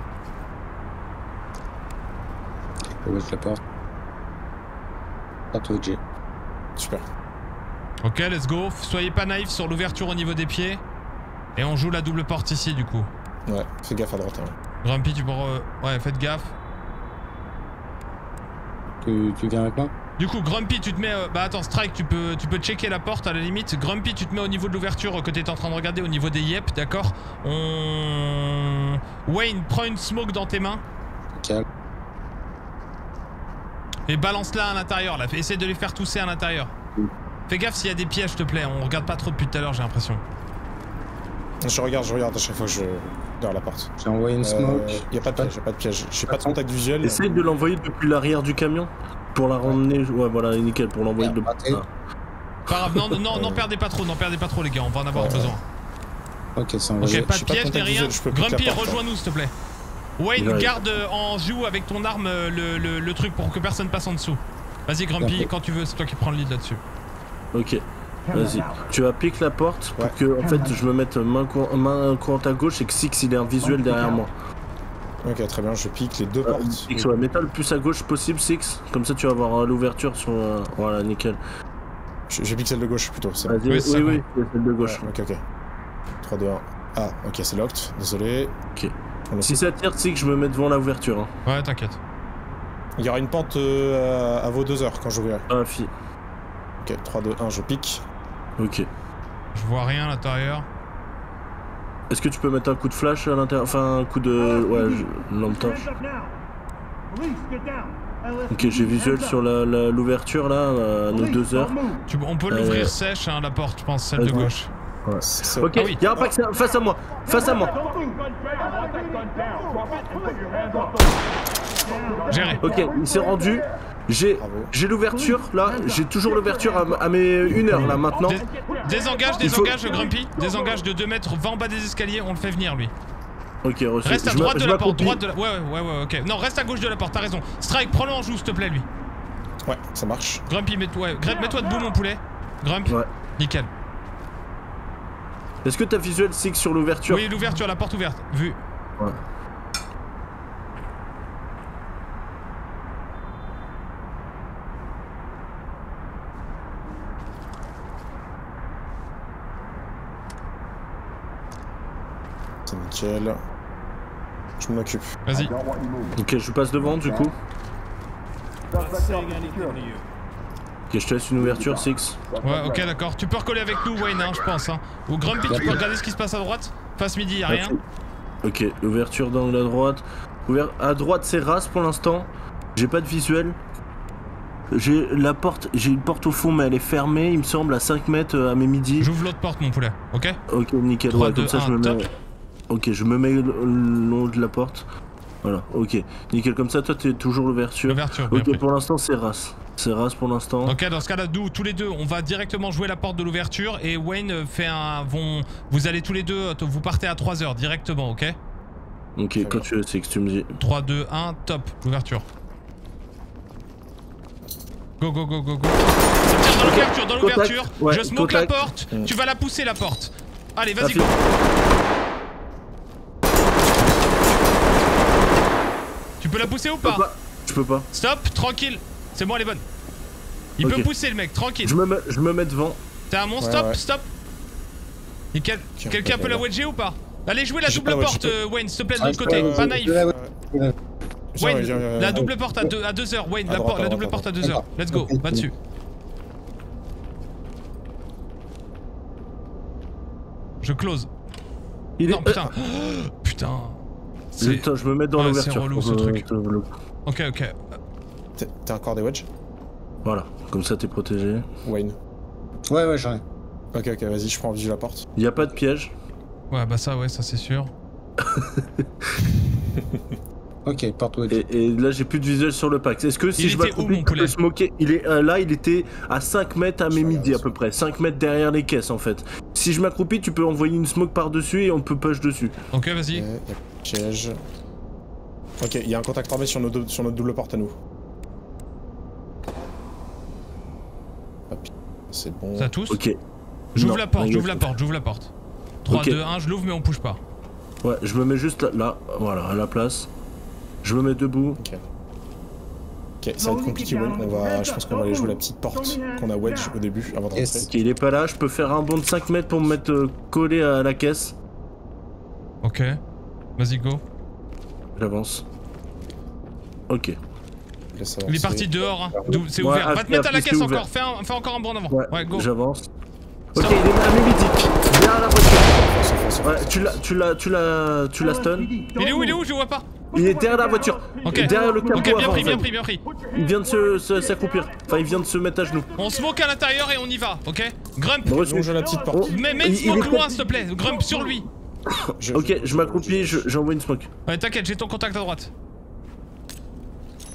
Je vais la porte. Porte wedgée. Super. Ok, let's go. Soyez pas naïfs sur l'ouverture au niveau des pieds. Et on joue la double porte ici du coup. Ouais, fais gaffe à droite. Hein. Grumpy, tu peux. re- Ouais, faites gaffe. Tu, tu viens avec moi? Du coup, Grumpy, tu te mets. euh, Bah attends, Strike, tu peux, tu peux checker la porte à la limite. Grumpy, tu te mets au niveau de l'ouverture que t'étais en train de regarder, au niveau des yep, d'accord? On. Wayne, prends une smoke dans tes mains Calme. et balance-la à l'intérieur là. Essaie de les faire tousser à l'intérieur. Fais gaffe s'il y a des pièges, s'il te plaît. On regarde pas trop depuis tout à l'heure, j'ai l'impression. Je regarde, je regarde à chaque fois que je. Derrière la porte. J'ai envoyé une smoke. Euh, y a pas de piège, y a pas de piège. J'ai pas de contact visuel. Essaye de l'envoyer depuis l'arrière du camion pour la ramener, ouais voilà, nickel, pour l'envoyer de... Ah, Ah. Pas grave, non, non, non, perdez pas trop, non, perdez pas trop les gars, on va en avoir Ouais. besoin. Ok, c'est un Ok, vrai. pas je suis de pas piège ni contact rien. visuel, je peux piquer Grumpy, la porte, rejoins-nous s'il te plaît. Wayne, Ouais. garde euh, en joue avec ton arme euh, le, le, le truc pour que personne passe en dessous. Vas-y Grumpy, Ok. quand tu veux, c'est toi qui prends le lead là-dessus. Ok, vas-y. Tu vas piquer la porte pour Ouais. que, en fait, je me mette main, cour- main courante à gauche et que Six il ait un visuel derrière moi. Ok, très bien, je pique les deux Euh, portes. Six, ouais, mets-toi le plus à gauche possible, Six. Comme ça, tu vas avoir euh, l'ouverture sur. euh, Voilà, nickel. Je, je pique celle de gauche plutôt, c'est bon. Vas-y, Oui, oui, c'est ça, oui, c'est celle de gauche. Ouais, ok, ok. trois, deux, un. Ah, ok, c'est locked, désolé. Ok. On le Si sait. ça tire, Six, je me mets devant l'ouverture. Hein. Ouais, t'inquiète. Il y aura une porte euh, à, à vos deux heures quand j'ouvrirai. Ah, fi. Ok, trois, deux, un, je pique. Ok. Je vois rien à l'intérieur. Est-ce que tu peux mettre un coup de flash à l'intérieur? Enfin, un coup de. Ouais, je... lampe torche. Ok, j'ai visuel sur la- la- l'ouverture là, à nos deux heures. Tu- on peut Euh, l'ouvrir sèche, hein, la porte, je pense, celle de vas-y. gauche. C'est- Ok, Ah oui. y'a un pack face à moi, face à moi. Géré. Ok, il s'est rendu. J'ai Bravo. j'ai l'ouverture là, j'ai toujours l'ouverture à, à mes une heure là maintenant. Dés- Désengage, Il faut- désengage Grumpy. Désengage de deux mètres, va en bas des escaliers, on le fait venir lui. Ok, reçu. Reste à Je m'a- droite je de la porte, m'accroupis. droite de la... Ouais, ouais, ouais, ouais, ok. Non, reste à gauche de la porte, t'as raison. Strike, prends-le en joue, s'il te plaît, lui. Ouais, ça marche. Grumpy, mets-toi ouais. Grump, mets-toi debout, mon poulet. Grump, Ouais. nickel. Est-ce que t'as visuel Six sur l'ouverture? Oui, l'ouverture, la porte ouverte. Vu. Ouais. C'est nickel. Je m'en occupe. Vas-y. Ok, je passe devant du coup. Ok, je te laisse une ouverture, Six. Ouais, ok, d'accord. Tu peux recoller avec nous, Wayne, hein, je pense. Hein. Ou Grumpy, tu peux regarder ce qui se passe à droite. Face midi, y'a rien. Ok, ouverture d'angle à droite. Ouvert... À droite, c'est race pour l'instant. J'ai pas de visuel. J'ai la porte, j'ai une porte au fond, mais elle est fermée, il me semble, à cinq mètres euh, à mes midi. J'ouvre l'autre porte, mon poulet, ok? Ok, nickel. trois, Ouais, comme deux, ça, je un, me mets. top. Ok, je me mets le le long de la porte. Voilà, ok. Nickel, comme ça, toi, t'es toujours l'ouverture. L'ouverture, bien Ok, pris. pour l'instant, c'est race. C'est race pour l'instant. Ok, dans ce cas-là, nous, tous les deux, on va directement jouer la porte de l'ouverture et Wayne euh, fait un... Vont... Vous allez tous les deux, euh, vous partez à trois heures directement, ok? Ok, quand tu veux, c'est que tu me dis. trois, deux, un, top, l'ouverture. Go, go, go, go, go. Ça tire dans l'ouverture, dans Contact, l'ouverture. ouais, Je smoke contact. la porte, Mm. tu vas la pousser la porte. Allez, vas-y, Ah, go. Tu peux la pousser ou Je peux pas? pas. Je peux pas. Stop, tranquille. C'est bon, elle est bonne. Il Ok. peut pousser le mec, tranquille. Je me mets, je me mets devant. T'es un mon Ouais, stop, ouais. stop. Nickel. Tiens, Quelqu'un ouais, peut la ouais. wedger ou pas? Allez, jouez la J'ai double pas la porte, wedge, euh, Wayne, s'il te plaît, de Ah, l'autre je côté. peux la Pas wedge. naïf. Je peux la Ouais. wedge. Viens, Wayne, viens, viens, la viens. double porte à deux, à deux heures. Wayne, À la, droite, por- à la droite, double à porte à droite. deux heures. Let's go, va dessus. Je close. Il Non, est. putain. Putain. C'est- Attends, je me mets dans Ouais, l'ouverture. c'est relou, pour ce que- truc. te- le- Ok, ok. T'es- T'as encore des wedges? Voilà, comme ça t'es protégé. Wayne. Ouais, ouais, j'en ai. Ok, ok, vas-y, je prends en visu la porte. Il y a pas de piège. Ouais, bah ça, ouais, ça c'est sûr. Ok, porte wedge. Et, et là j'ai plus de visuel sur le pack. Est-ce que si Il je était où, m'accroupis, mon je peux poulet smoker? Il est euh, là, il était à cinq mètres à mes Je midi à regarde peu près. cinq mètres derrière les caisses en fait. Si je m'accroupis, tu peux envoyer une smoke par dessus et on peut push dessus. Ok, vas-y. Ok, y'a piège. Ok, il y a un contact armé sur, nos deux- sur notre double porte à nous. Hop, c'est bon. Ça tous Ok. J'ouvre Non, la porte, non, j'ouvre il y a- la porte, j'ouvre la porte. trois, Ok. deux, un, je l'ouvre mais on bouge pas. Ouais, je me mets juste là, là, voilà, à la place. Je me mets debout. Ok. Ok, ça va être compliqué, Wayne. On va, je pense qu'on va aller jouer la petite porte qu'on a wedge au début avant de Yes. rentrer. Ok, il est pas là, je peux faire un bond de cinq mètres pour me mettre euh, collé à la caisse. Ok. Vas-y, go. J'avance. Ok. Laisse Il est avancer. parti dehors, hein. D'où- c'est Ouais, ouvert. Va te après, mettre à la après, caisse c'est encore, ouvert. fais, un, fais encore un bond en avant. Ouais, Ouais, go. j'avance. Ok, Stop. il est à mes midi. Derrière la voiture. Fonce, fonce, fonce, Ouais, fonce. tu l'as, tu l'as, tu l'as, tu l'as stun. Il est où, il est où, je le vois pas. Il est derrière la voiture. Ok. Derrière le capot Ok, bien avant, pris, en bien fait. pris, bien pris. Il vient de se, se- s'accroupir. Enfin, il vient de se mettre à genoux. On smoke à l'intérieur et on y va, ok? Grump. Bon, Nous, on joue la petite porte. Mais mets Il- une il smoke est- loin, s'il te plaît. Grump sur lui. Je- Ok, je- je m'accroupis, je- j'envoie une smoke. Ouais, t'inquiète, j'ai ton contact à droite.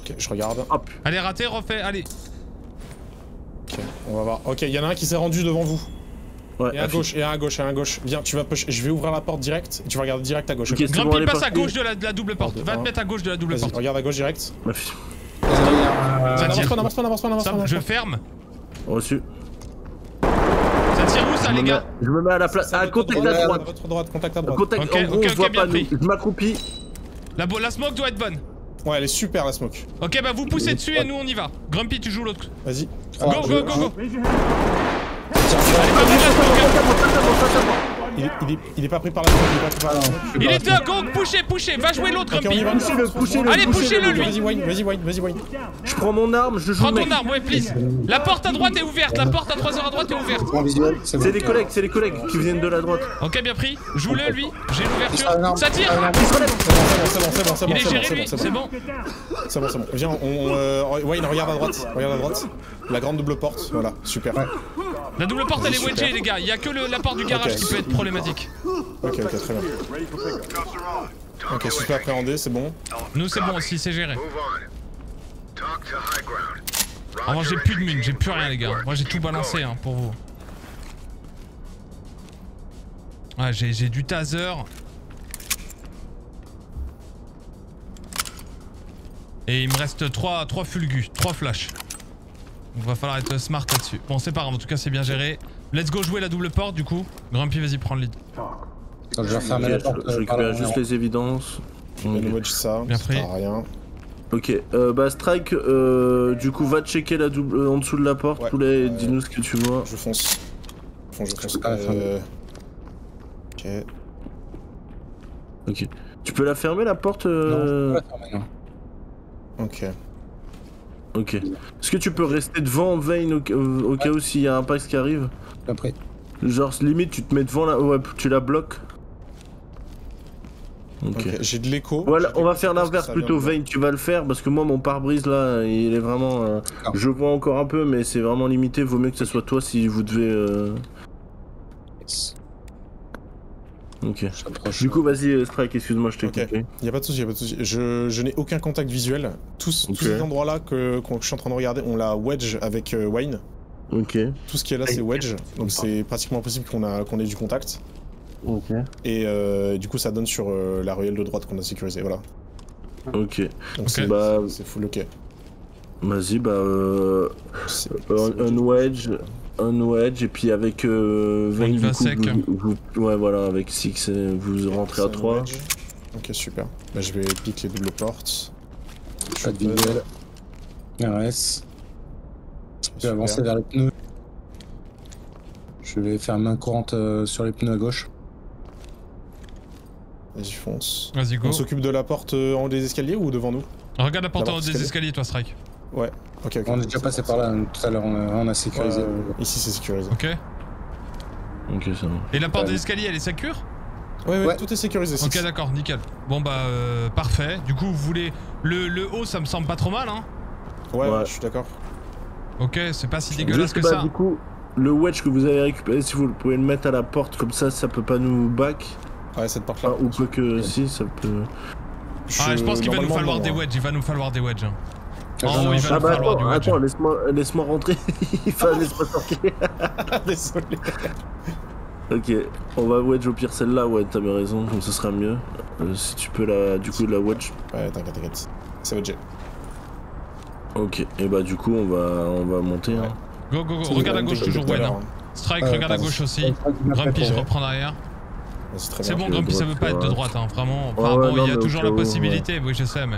Ok, je regarde. Hop. Allez, raté, refait, allez. Ok, on va voir. Ok, il y en a un qui s'est rendu devant vous. Ouais, Et à gauche, et à gauche, et à gauche. Viens, tu vas push. Je vais ouvrir la porte direct. Et tu vas regarder direct à gauche. Ok, c'est bon, Grumpy elle est passe à partie. gauche de la, de la double porte. Va te mettre à gauche de la double Vas-y, porte. regarde à gauche direct. Ma fille. Ça N'avance tire. pas, n'avance pas, n'avance pas, n'avance Ça, pas. n'avance je pas. ferme. Reçu. Ça tire où ça, Je les me gars mets- Je me mets à la place. Ça À va contact votre à droite, droite. à votre droite, contact à droite. Contact, Ok, en gros, ok, on se voit ok, bien pas. pris. nous. Je m'accroupis. la, bo- la smoke doit être bonne. Ouais, elle est super la smoke. Ok, bah vous poussez dessus et nous on y va. Grumpy, tu joues l'autre. Vas-y. Go, go, go, go. Allez, Tiens, go, go, go, go. Il est, il, est, il est pas pris par la smoke, il est pas pris par la smoke. Il est deux, go, poussez, poussez. Va jouer l'autre, Ok, on y Grumpy. va. Poussez-le, poussez-le. Allez, poussez-le, lui. Vas-y, Wayne, vas-y, Wayne, vas-y, Wayne. Je prends mon arme, je joue Prends le mec. ton arme, ouais, please. La porte à droite est ouverte. La porte à trois heures à droite est ouverte. point visuel, c'est bon. C'est les collègues, c'est les collègues qui viennent de la droite. Ok, bien pris. Joue-le, lui. J'ai l'ouverture. Ah, non. Ça tire. Ah, non. Ils se relèvent. C'est bon, c'est bon, c'est bon, c'est bon, Il est c'est bon, géré, c'est lui. bon, c'est C'est bon. bon. C'est bon, c'est bon. Viens, on. Euh, Wayne, regarde à droite. Regarde à droite. La grande double porte. Voilà, super. Ouais. La double porte, elle est Super. wedgée, les gars. Il y a que le- la porte du garage Ok. qui peut être problématique. Ok, ok, très bien. Ok, super appréhendé, c'est bon. Nous, c'est bon aussi, c'est géré. En revanche, j'ai plus de mine, j'ai plus rien, les gars. Moi, j'ai tout balancé hein, pour vous. Ouais, j'ai j'ai du taser. Et il me reste trois fulgus, trois flashs. Donc va falloir être smart là-dessus. Bon, c'est pas grave, en tout cas, c'est bien géré. Let's go jouer la double porte, du coup. Grumpy, vas-y, prends le lead. Je vais refermer Ok, la je, porte. je euh, par récupère la- juste les évidences. On Ok, watch ça, Bien ça pris. sert à rien. Ok, euh, bah Strike, euh, du coup va checker la double euh, en dessous de la porte, Ouais. tous les, Euh, dis-nous ce que tu vois. Je fonce. Je fonce, je fonce. Ah, Euh... Ok. Ok. Tu peux la fermer la porte Non, je euh... peux pas la fermer, non. Ok. Ok. Est-ce que tu peux rester devant Vayne au, ca- au, au cas où s'il y a un Pax qui arrive? Après. Genre limite tu te mets devant la... Ouais, tu la bloques. Ok. Ok, j'ai de l'écho. Voilà, J'ai de on va l'écho, faire je pense que l'inverse ça plutôt, vient de- Vayne, tu vas le faire parce que moi mon pare-brise là, il est vraiment... euh, D'accord. je vois encore un peu mais c'est vraiment limité, vaut mieux que ce soit toi si vous devez... euh, Yes. Ok. J'approche. Du coup vas-y euh, Strike, excuse-moi je t'ai Ok. coupé. Y a pas de souci, y a pas de souci. Je, je n'ai aucun contact visuel. Tous, Ok. tous ces endroits-là que, qu'on- que je suis en train de regarder, on l'a wedge avec euh, Wayne. Ok. Tout ce qui est là, c'est wedge. Donc c'est pratiquement impossible qu'on a, qu'on ait du contact. Ok. Et euh, du coup, ça donne sur euh, la ruelle de droite qu'on a sécurisée. Voilà. Ok. Donc c'est, Bah c'est full ok. vas-y bah... Euh... C'est- Un, c'est- un wedge, un wedge et puis avec euh, Vayne, Une du va coup, sec. vous, vous- ouais voilà avec Six euh, vous rentrez à c'est un trois. wedge. Ok, super. Là, je vais pique les doubles portes. Pas de visuel. R S. Je vais avancer vers les pneus. Je vais faire main courante euh, sur les pneus à gauche. Vas-y, fonce. Vas-y, go. On s'occupe de la porte euh, en haut des escaliers ou devant nous? Regarde la porte en D'abord, haut des escalier. escaliers, toi, Strike. Ouais. Ok, ok. On est déjà passé par là hein, tout à l'heure, on a, on a sécurisé. Ouais, euh, ici, c'est sécurisé. Ok. Ok ça va. Et la porte Ouais. des escaliers, elle est sécure? Ouais, ouais, Ouais. tout est sécurisé. Ok, Six. d'accord, nickel. Bon, bah, euh, parfait. Du coup, vous voulez. Le, le haut, ça me semble pas trop mal, hein? Ouais, Ouais. ouais, je suis d'accord. Ok, c'est pas si dégueulasse Juste, que bah, ça. du coup, le wedge que vous avez récupéré, si vous pouvez le mettre à la porte comme ça, ça peut pas nous back. Ouais, cette porte-là. Enfin, ou peu que si, ça peut. Ah, je pense qu'il va nous normalement, falloir non, des hein. wedges, il va nous falloir des wedges. hein. Ah, En j'en ai haut, il un va Ah nous bah falloir attends, du wedge. attends, laisse-moi laisse-moi rentrer. Enfin, laisse-moi sortir. Désolé. Ok, on va wedge au pire celle-là, ouais, t'as bien raison, donc ce sera mieux. Euh, si tu peux la, du coup la wedge. Ouais, t'inquiète, t'inquiète. Ça va être J. Ok, et bah du coup on va on va monter. Hein. Go, go, go. C'est Regarde à bon, gauche, tout toujours Tout à Wayne. l'heure, hein. hein. Strike, Euh, regarde à pardon. gauche aussi. Grumpy, je reprends derrière. Vas-y, très C'est bien. bon, de Grumpy, ça droite, veut pas être de ouais. droite, hein, vraiment. Enfin Ouais, ouais, bon, non, il y a mais au toujours cas la où, possibilité, oui, je sais, mais.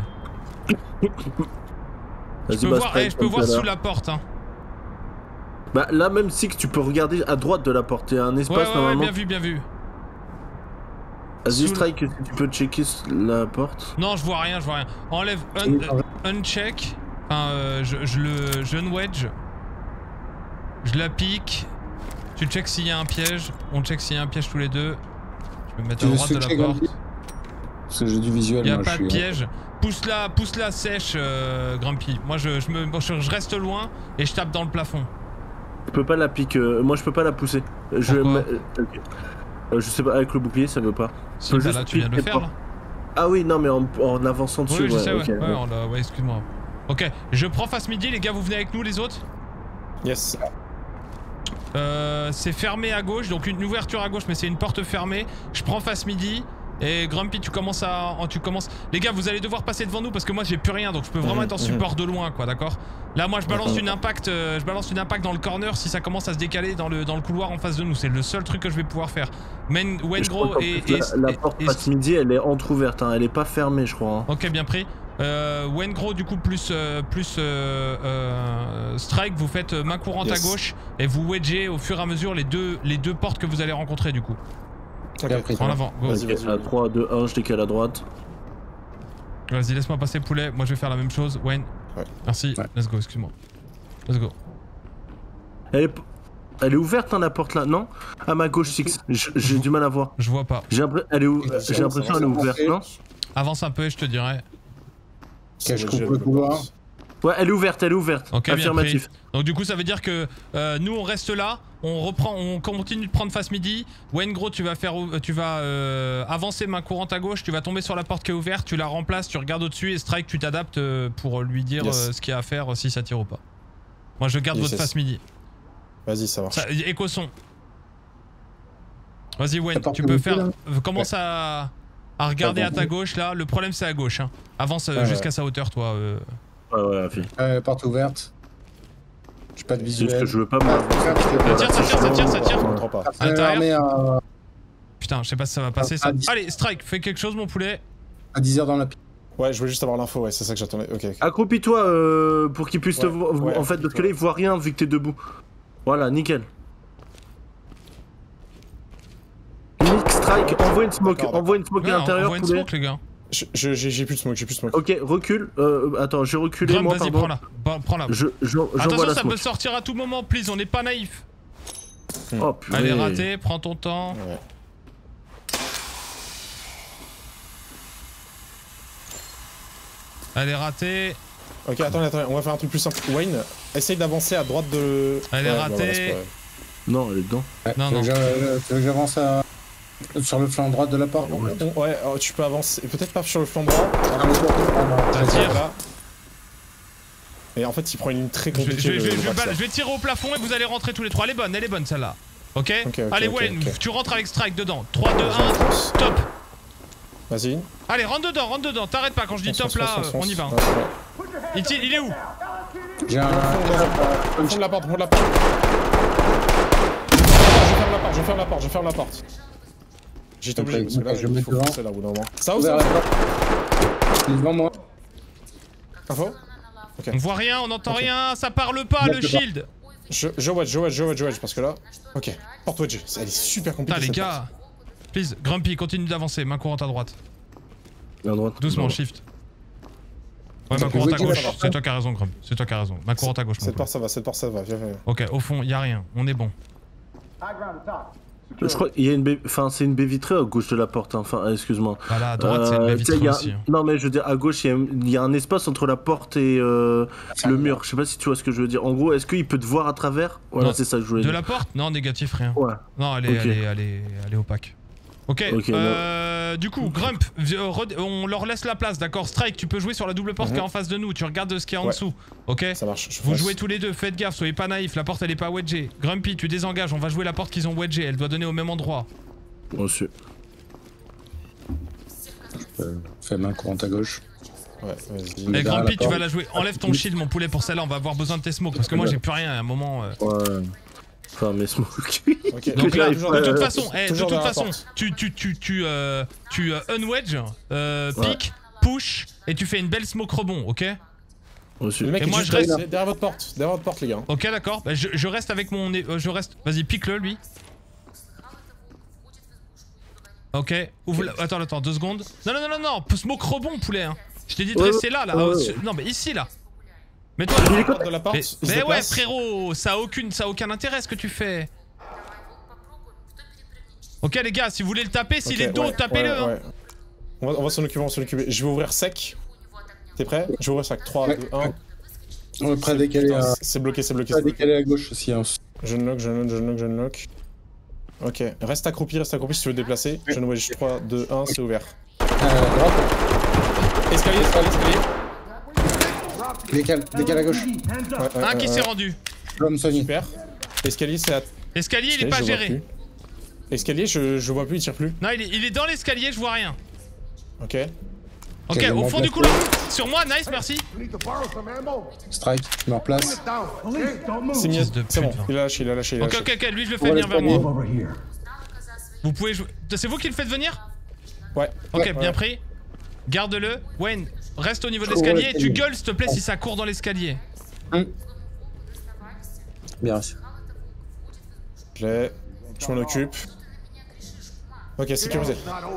Je Vas-y, peux bah, voir, strike eh, je peux comme voir tout à sous l'heure. la porte, hein. Bah là même si que tu peux regarder à droite de la porte, il y a un Ouais, espace ouais, ouais, normalement. bien vu, bien vu. Vas-y Sous le- Strike, si tu peux checker la porte. Non, je vois rien, je vois rien. Enlève un, euh, uncheck. Enfin, euh, je, je le. Je unwedge. Je la pique. Tu check s'il y a un piège. On check s'il y a un piège tous les deux. Je vais me mettre Tu à veux droite de la switcher, porte. Grumpy Parce que j'ai du visuel. Il y a moi, pas je de suis- piège. Pousse-la, pousse-la sèche, euh, Grumpy. Moi, je, je, me, je, je reste loin et je tape dans le plafond. Je peux pas la pique, euh, moi je peux pas la pousser. Je Pourquoi mets- euh, ok. Euh, je sais pas, avec le bouclier ça veut pas. Si, Faut bah juste là, tu viens de le piquer faire, pas. là. Ah oui, non mais en, en avançant dessus, Oui, je ouais, sais, ouais. ok. Ouais, on l'a- ouais, excuse-moi. Ok, je prends face midi, les gars, vous venez avec nous, les autres? Yes. Euh, c'est fermé à gauche, donc une ouverture à gauche, mais c'est une porte fermée. Je prends face midi. Et Grumpy, tu commences à... Tu commences... Les gars, vous allez devoir passer devant nous parce que moi j'ai plus rien, donc je peux vraiment mmh, être en support mmh. de loin, quoi, d'accord? Là, moi je balance une impact, euh, je balance une impact dans le corner si ça commence à se décaler dans le, dans le couloir en face de nous. C'est le seul truc que je vais pouvoir faire. Men, Wengro et, et... La, la porte face midi, elle est entrouverte, hein, elle est pas fermée, je crois. Hein. Ok, bien pris. Euh, Wengro, du coup, plus, euh, plus euh, euh, Strike, vous faites main courante yes. à gauche et vous wedgez au fur et à mesure les deux, les deux portes que vous allez rencontrer, du coup. Ok, okay, en avant, go. Vas-y, vas-y. À trois, deux, un, je décale à droite. Vas-y, laisse-moi passer, poulet. Moi, je vais faire la même chose. Wayne. Ouais. Merci. Ouais. Let's go, excuse-moi. Let's go. Elle est, Elle est ouverte, hein, la porte là, non? À ma gauche, Six. J'ai du mal à voir. Je vois pas. J'ai l'impression qu'elle est ouverte, non? Avance un peu et je te dirai. Ok, je coupe le couloir. Ouais, elle est ouverte, elle est ouverte. Ok, affirmatif. Donc du coup, ça veut dire que euh, nous, on reste là, on reprend, on continue de prendre face midi. Wengro, tu vas faire, tu vas euh, avancer main courante à gauche, tu vas tomber sur la porte qui est ouverte, tu la remplaces, tu regardes au-dessus et Strike, tu t'adaptes euh, pour lui dire yes. euh, ce qu'il y a à faire euh, si ça tire ou pas. Moi, je garde yes, votre yes. face midi. Vas-y, ça marche. Ça, écho son. Vas-y, Wen, tu peux faire. Là. Commence ouais. à, à regarder à ta gauche là. Le problème, c'est à gauche. Hein. Avance euh, ouais, jusqu'à ouais. sa hauteur, toi. Euh... Ouais, ouais, la fille. Euh, porte ouverte. J'ai pas de visuel. Juste que je veux pas me. Ça tire, ça tire, ça tire, ça tire. Je comprends pas. À l'intérieur. À... Putain, je sais pas si ça va passer. Ça... Allez, Strike, fais quelque chose, mon poulet. À dix heures dans la piste. Ouais, je voulais juste avoir l'info, ouais, c'est ça que j'attendais. Ok. okay. Accroupis-toi euh, pour qu'il puisse ouais, te voir. Ouais, en fait, parce que là, il voit rien vu que t'es debout. Voilà, nickel. Nick, Strike, envoie une smoke, envoie une smoke ouais, à l'intérieur. Envoie une smoke, les gars. J'ai plus de smoke, j'ai plus de smoke. Ok, recule. Euh, attends, j'ai reculé Grum, moi, vas-y, pardon. prends-la. Bon, prends-la. Je, je, Attention, la ça smoke. peut sortir à tout moment, please, on n'est pas naïf. Hmm. Oh, purée. Elle est ratée, prends ton temps. Ouais. Elle est ratée. Ok, attendez, attendez, on va faire un truc plus simple. Wayne, essaye d'avancer à droite de... Elle ouais, est ratée. Bon, non, elle est dedans. Ouais, non, non. Tu veux que j'avance à... sur le flanc droit de la porte? Ouais, ouais oh, tu peux avancer. Peut-être pas sur le flanc droit. Ça tire. Là. Et en fait, il prend une ligne très compliquée. Je, je, je, je, je, je vais tirer au plafond et vous allez rentrer tous les trois. Elle est bonne, elle est bonne celle-là. Ok, okay, okay allez, okay, Wayne, okay. tu rentres avec Strike dedans. trois, deux, un, top. Vas-y. Allez, rentre dedans, rentre dedans. T'arrêtes pas quand je dis top là, fonce, on y va. Fonce, ouais. Il, il est où? J'ai un... Au fond de la porte, au fond de la porte. Je ferme la porte, je ferme la porte, je ferme la porte. J'étais obligé parce que là, je me faut foncer là au bout d'un moment. Ça ou ça? Il est devant moi. Info? Ok. On voit rien, on n'entend okay. rien, ça parle pas le shield. Je, je wedge, je wedge, je wedge, je wedge parce que là... Ok, porte wedge, elle est super compliquée. Putain les gars, please, Grumpy, continue d'avancer, main courante à droite. À droite. Doucement, shift. Ouais, main courante à gauche, c'est toi qui as raison, Grump, c'est toi qui as raison. Main courante à gauche. Cette part ça va, cette part ça va, viens, viens. Ok, au fond, y'a rien, on est bon. Je crois qu'il y a une baie, enfin c'est une baie vitrée à gauche de la porte, hein. Enfin excuse-moi. Voilà, à droite euh, c'est une baie vitrée a... aussi. Hein. Non mais je veux dire, à gauche il y, y a un espace entre la porte et euh, le mur. Je sais pas si tu vois ce que je veux dire. En gros, est-ce qu'il peut te voir à travers? Voilà, c'est ça que je voulais de dire. De la porte? Non, négatif, rien. Ouais. Non, elle est, okay. elle est, elle est, elle est opaque. Ok, okay euh, du coup, Grump, on leur laisse la place, d'accord? Strike, tu peux jouer sur la double porte mm-hmm. qui est en face de nous, tu regardes ce qui est en ouais. dessous, ok? Ça marche, vous face. Jouez tous les deux, faites gaffe, soyez pas naïfs, la porte elle est pas wedgée. Grumpy, tu désengages, on va jouer la porte qu'ils ont wedgée, elle doit donner au même endroit. Reçu. Fais main courante à gauche. Ouais, vas-y. Et Grumpy, tu vas la jouer, enlève ton shield mon poulet pour celle-là, on va avoir besoin de tes smokes, parce que moi j'ai plus rien à un moment. Euh... Ouais. Enfin, mes smokes. Okay. Donc là, de toute façon, eh, de toute façon, tu, tu, tu, tu, euh, tu euh, unwedge, euh, ouais. pick, push, et tu fais une belle smoke rebond, ok? Reçu. Le mec et moi je reste derrière votre porte, derrière votre porte les gars. Ok d'accord, bah, je, je reste avec mon, euh, je reste, vas-y pique-le lui. Ok, ouvre, okay. attends, attends, deux secondes. Non non non non non, smoke rebond poulet. Hein. Je t'ai dit de ouais, rester là, là. Ouais, ouais. Non mais ici là. Mets-toi de la porte. Mais, mais ouais frérot, ça a aucune, ça a aucun intérêt ce que tu fais. Ok les gars, si vous voulez le taper, s'il okay, est dos, ouais, tapez-le. Ouais, ouais. Hein. On va, va s'en occuper, on va s'en occuper. Je vais ouvrir sec. T'es prêt? Je vais ouvrir sec. trois, deux, un. On est prêt à décaler à... C'est bloqué, c'est bloqué. Prêt à décaler à gauche aussi. Hein. Je unlock, je unlock, je unlock, je unlock. Ok, reste accroupi, reste accroupi si tu veux te déplacer. Je ne wedge trois, deux, un, c'est ouvert. Euh, droite. Escalier, escalier, escalier. Décale, décale à gauche. Ouais, ouais, Un ouais, qui ouais. s'est rendu. L'homme Sony. Super. Escalier, c'est à... Escalier, il est Escalier, pas je vois géré. plus. Escalier, je, je vois plus, il tire plus. Non, il est, il est dans l'escalier, je vois rien. Ok. Ok, Ok, au bon, fond du place. couloir. Sur moi, nice, merci. Strike, je me replace. C'est mis. Fils de C'est bon, pute, va. il a lâché, il a lâché, il a Ok, lâché. ok, ok, lui je le fais Ouais, venir vers l'escalier. moi. Vous pouvez jouer. C'est vous qui le faites venir? Ouais. Ok, Ouais, bien ouais. pris. Garde-le. Wayne, reste au niveau de Oh, l'escalier ouais, et tu c'est gueules s'il te plaît si ça court dans l'escalier. Hum. Bien reçu. Je l'ai. Je m'en occupe. Ok, sécurisé.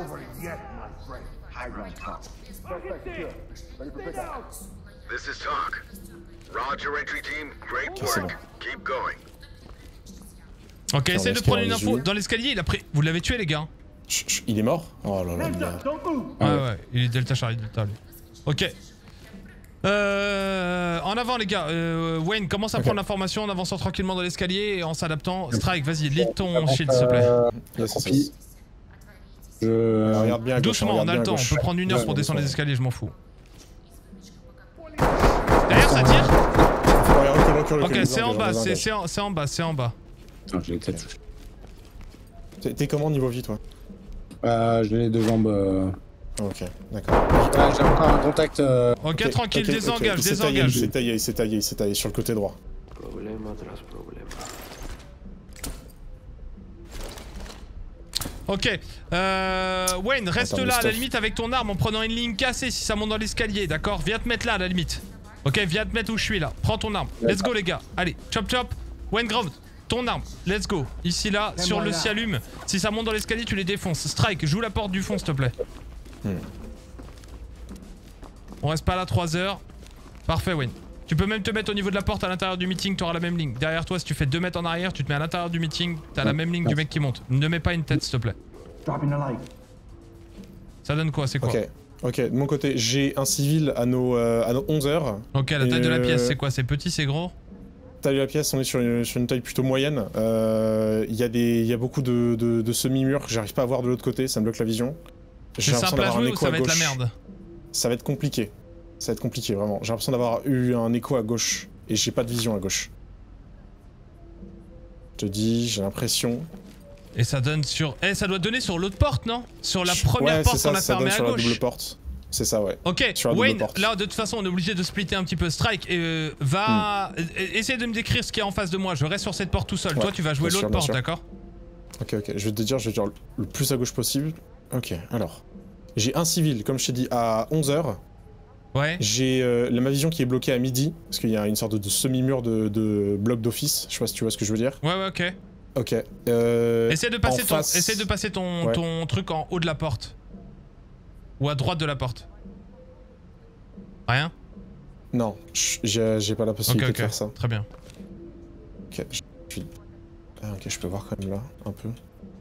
This is talk. Roger, entry team. Great Ok, c'est bon. work. Keep going. Ok, essaye de laisse prendre qu'il une en info. les yeux. Dans l'escalier, il a pris. Vous l'avez tué, les gars? Chut, chut, il est mort? Oh là là, merde. Ah ouais, il est Delta Charlie Delta lui. Ok. Euh, en avant les gars, euh, Wayne commence à Ok. prendre l'information en avançant tranquillement dans l'escalier et en s'adaptant. Strike, vas-y, lead ton shield s'il te plaît. Euh, Yes, yes, Accroupi. yes. Je... Regarde bien à gauche, Doucement, on regarde a bien le à temps, on gauche. peut prendre une heure Ouais, pour descendre les doucement. escaliers, je m'en fous. Derrière ça tire? Ouais, recule, recule, Ok, recule, c'est en désengage, bas, c'est désengage. c'est en, c'est en bas, c'est en bas. Non, j'ai peut-être touché. T'es- T'es comment niveau vie, toi? Euh, j'ai les deux jambes. Euh... Ok, d'accord. Ouais, j'ai encore un contact. Euh... Ok, tranquille, ok, ok. désengage, Il s'est taillé, désengage. Il s'est taillé, il s'est taillé, il s'est taillé sur le côté droit. Ok, euh, Wayne, reste termes de là à la stuff. limite avec ton arme en prenant une ligne cassée si ça monte dans l'escalier, d'accord? Viens te mettre là à la limite. Ok, viens te mettre où je suis là. Prends ton arme. Let's go les gars. Allez, chop chop. Wayne Ground, ton arme. Let's go. Ici là, sur le cialume. Si ça monte dans l'escalier, tu les défonces. Strike, joue la porte du fond s'il te plaît. Hmm. On reste pas là trois heures. Parfait Wayne. Tu peux même te mettre au niveau de la porte à l'intérieur du meeting, tu auras la même ligne. Derrière toi, si tu fais deux mètres en arrière, tu te mets à l'intérieur du meeting, t'as la même ligne du mec qui monte. Ne mets pas une tête s'il te plaît. Ça donne quoi? C'est quoi? Ok, ok, de mon côté, j'ai un civil à nos, euh, à nos onze heures. Ok, la taille de la Euh, pièce, c'est quoi? C'est petit, c'est gros? Taille de la pièce, on est sur une, sur une taille plutôt moyenne. Euh, Il y, a des- il y a beaucoup de, de, de semi-murs que j'arrive pas à voir de l'autre côté, ça me bloque la vision. C'est J'ai l'impression simple à d'avoir un jouer ou écho ça à va être la gauche. merde? Ça va être compliqué. Ça va être compliqué, vraiment. J'ai l'impression d'avoir eu un écho à gauche. Et j'ai pas de vision à gauche. Je te dis, j'ai l'impression... Et ça donne sur... Eh, ça doit donner sur l'autre porte, non? Sur la première ouais, porte c'est ça, qu'on a ça fermée donne à sur la double gauche. porte. C'est ça, ouais. Ok, Sur la double Wayne, porte. là de toute façon on est obligé de splitter un petit peu. Strike, et euh, va... Hmm. e- Essaye de me décrire ce qu'il y a en face de moi. Je reste sur cette porte tout seul. Ouais, Toi tu vas jouer bien sûr, l'autre bien porte, sûr. d'accord? Ok, ok, je vais te dire, je vais te dire le plus à gauche possible. Ok, alors. J'ai un civil, comme je t'ai dit, à onze heures. Ouais. J'ai euh, la- ma vision qui est bloquée à midi, parce qu'il y a une sorte de, de semi-mur de, de bloc d'office. Je sais pas si tu vois ce que je veux dire. Ouais, ouais, ok. Ok. Euh, Essaye de passer, en ton, face- essaye de passer ton, Ouais. ton truc en haut de la porte. Ou à droite de la porte. Rien? Non, ch- j'ai j'ai pas la Ok, possibilité ok. de faire ça. Très bien. Ok, je suis... Ah, ok, je peux voir quand même là, un peu.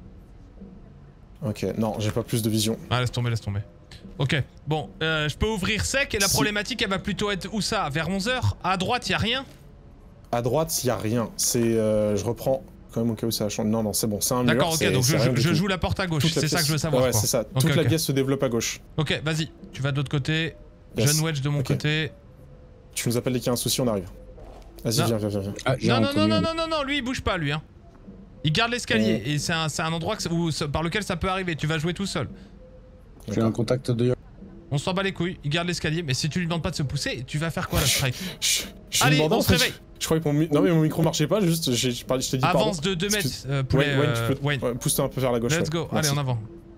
Ok, non, j'ai pas plus de vision. Ah, laisse tomber, laisse tomber. Ok, bon, euh, je peux ouvrir sec et la Si. problématique elle va plutôt être où ça? Vers onze heures? À droite, y a rien? À droite, il y a rien. C'est... euh, je reprends quand même au cas où ça a changé. Non, non, c'est bon, c'est un mur. D'accord, ok, c'est- donc je, c'est rien je- du je tout. joue la porte à gauche, Toute la c'est ça pièce- que je veux savoir. Ouais, quoi. c'est ça. Ok, Toute la ok. pièce se développe à gauche. Ok, vas-y, tu vas de l'autre côté. Yes. Jeune wedge de mon Ok. côté. Tu nous appelles dès qu'il y a un souci, on arrive. Vas-y, Non. viens, viens, viens, viens. Ah, j'ai Non, non, non, entendu non, un- non, non, non, lui il bouge pas, lui. Hein. Il garde l'escalier Ouais. et c'est un, c'est un endroit que, où, par lequel ça peut arriver. Tu vas jouer tout seul. J'ai un contact de. On s'en bat les couilles, il garde l'escalier, mais si tu lui demandes pas de se pousser, tu vas faire quoi là, Strike? Je, je Allez, me demandais, on en se fait, réveille. Je, je croyais que mon, mi- non, mais mon micro marchait pas, juste, j'ai- je, parlais- je t'ai dit pardon. Avance de deux mètres, Excuse- euh, poulet. Wayne, Wayne, euh, tu peux Wayne. ouais, pousse-toi un peu vers la gauche. Let's ouais. go, Merci. allez en avant.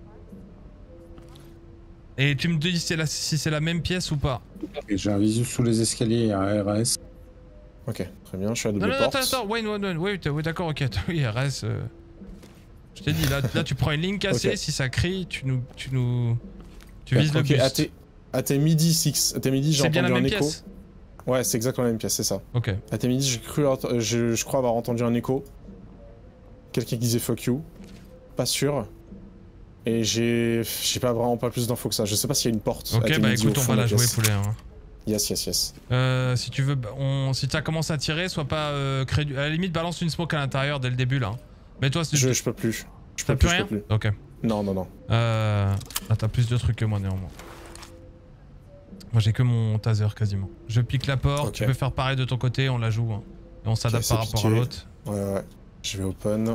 Et tu me dis si c'est la, si c'est la même pièce ou pas. Et j'ai un visu sous les escaliers et un R S. Ok, très bien, je suis à double Non, non, non, porte. attends, attends, Wayne, Wayne, Wayne, oui, t'es- oui, d'accord, ok, oui, R S. euh, Je t'ai dit, là, là, tu prends une ligne cassée, Ok. si ça crie, tu nous. Tu nous. Tu vises le Ok, à buste. tes, à tes midi six, à tes midi j'ai C'est bien la entendu même un écho. pièce? Ouais, c'est exactement la même pièce, c'est ça. Ok. À tes midi, j'ai cru, ent- euh, je, je crois avoir entendu un écho. Quelqu'un qui disait fuck you. Pas sûr. Et j'ai, j'ai pas vraiment pas plus d'infos que ça. Je sais pas s'il y a une porte. à Ok, tes bah midi écoute, au on fond va de la jouer, pièce. poulet. Hein. Yes, yes, yes. Euh, si tu veux, bah, on... si t'as commencé à tirer, sois pas euh, crédu... À la limite, balance une smoke à l'intérieur dès le début là. Mais toi, c'est. Je, je peux plus. Je T'as peux plus plus, je rien? peux plus. Ok. Non, non, non. Euh. Ah, t'as plus de trucs que moi néanmoins. Moi j'ai que mon taser quasiment. Je pique la porte, Ok. tu peux faire pareil de ton côté, on la joue. Hein. Et on s'adapte Ok, par c'est rapport à piqué. l'autre. Ouais, ouais. Je vais open.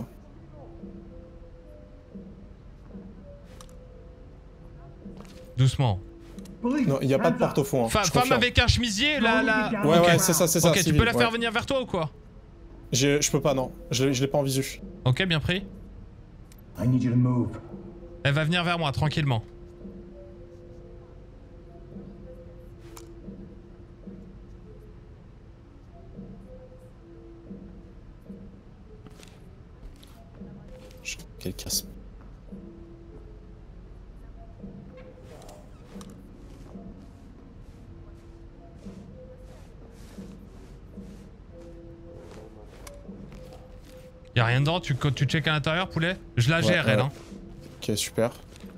Doucement. Non, il n'y a pas de porte au fond. Hein. Fa- je femme confirme. avec un chemisier, là, là. Ouais, Ok. ouais, c'est ça, c'est ça. Ok, tu civil, peux la faire ouais. venir vers toi ou quoi? Je je peux pas, non. Je l'ai je l'ai pas en visu. Ok, bien pris. I need you to move. Elle va venir vers moi, tranquillement. Je- Quel casse. Y'a rien dedans, tu, tu check à l'intérieur, poulet? Je la Ouais, gère, elle, ouais. hein. Ok, super.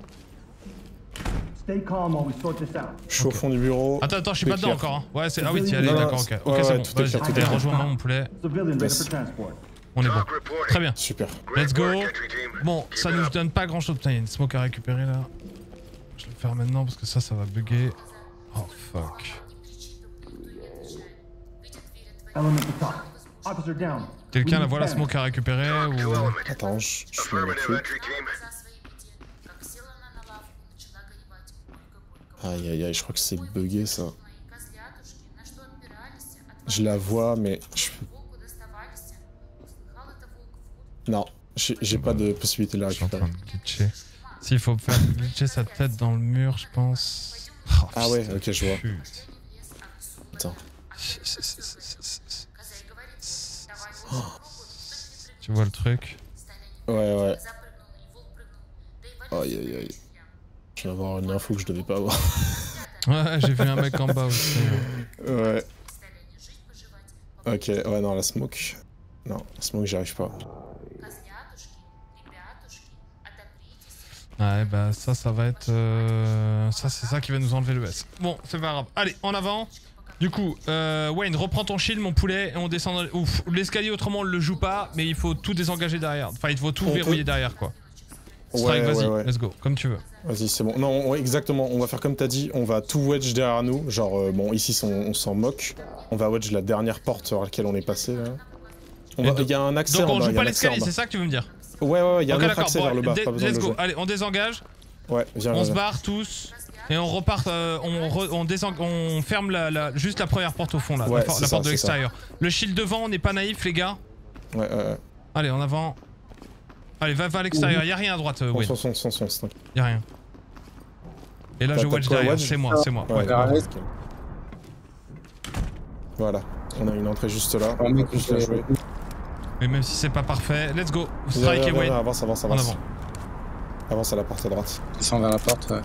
Stay calm while we sort this out. Je suis au fond du bureau. Attends, attends, je suis Tout pas est dedans clair. encore, hein. Ouais, c'est... Ah oui, t'y allais, Non, non, d'accord, ok. c'est- Ok, ouais, c'est ouais, bon, tout est vas-y, clair, tout est allez, clair. rejoins-moi, mon poulet. Civilian ready Yes. for transport. On est bon. Talk reporting. Très bien. Super. Great Let's go. work, entry team. Bon, Keep ça it nous up. donne pas grand chose. Putain, il y a une smoke à récupérer là. Je vais le faire maintenant parce que ça, ça va bugger. Oh fuck. Element to talk. Officer down. Quelqu'un la voit la smoke à récupérer ou... Two element. Attends, je, je suis dans le Affirmative, truc. entry team. Aïe aïe aïe, je crois que c'est bugué ça. Je la vois, mais je... Non, j'ai j'ai pas de possibilité de la Je suis en récupérer. train de glitcher. S'il faut faire glitcher sa tête dans le mur, je pense... Oh, Ah ouais, putain, ok, je vois. putain. Attends. Tu vois le truc? Ouais, ouais. Aïe aïe aïe. Je vais avoir une info que je devais pas avoir. Ouais, j'ai vu un mec en bas aussi. Ouais. Ok, ouais, non, la smoke. Non, la smoke, j'y arrive pas. Ouais, bah ça, ça va être... euh, Ça, c'est ça qui va nous enlever le S. Bon, c'est pas grave. Allez, en avant. Du coup, euh, Wayne, reprends ton shield, mon poulet, et on descend dans... Ouf, l'escalier, autrement, on le joue pas, mais il faut tout désengager derrière. Enfin, il faut tout On verrouiller peut- derrière, quoi. Ouais, Strike, vas-y, ouais, ouais. let's go, comme tu veux. Vas-y, c'est bon. Non, ouais, exactement. On va faire comme t'as dit. On va tout wedge derrière nous. Genre, euh, bon, ici, on, on s'en moque. On va wedge la dernière porte sur laquelle on est passé, là. On Et va- donc- Il y a un accès Donc en on bas. joue il y a pas un accès en l'escalier, bas. c'est ça que tu veux me dire? Ouais, ouais, ouais, il y a Ok, un autre d'accord, accès bon, vers le bas. dé- Pas besoin de let's le go, jouer. allez, on désengage, Ouais, viens, on viens, se viens. barre tous, et on repart, euh, on, re- on, déseng- on ferme la, la- juste la première porte au fond, là, Ouais, la, por- c'est la ça, porte de c'est ça. l'extérieur. Le shield devant, on n'est pas naïf, les gars. Ouais, ouais, ouais. Allez, en avant. Allez, va, va à l'extérieur, y'a rien à droite, euh, On Wayne, s'en son, son, son, son. y'a rien. Et là, T'as- je t'as wedge quoi, derrière, wedge c'est moi, c'est moi. Ouais, ouais. derrière. ok. Voilà, on a une entrée juste là. Oh, On mec, va juste la je- jouer. Mais même si c'est pas parfait, let's go. Viens, Strike viens, et viens, Wayne, avance, avance, en avance. avant. Avance à la porte à droite. Descends vers la porte, ouais.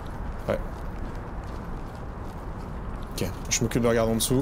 Ok, je m'occupe de regarder en dessous.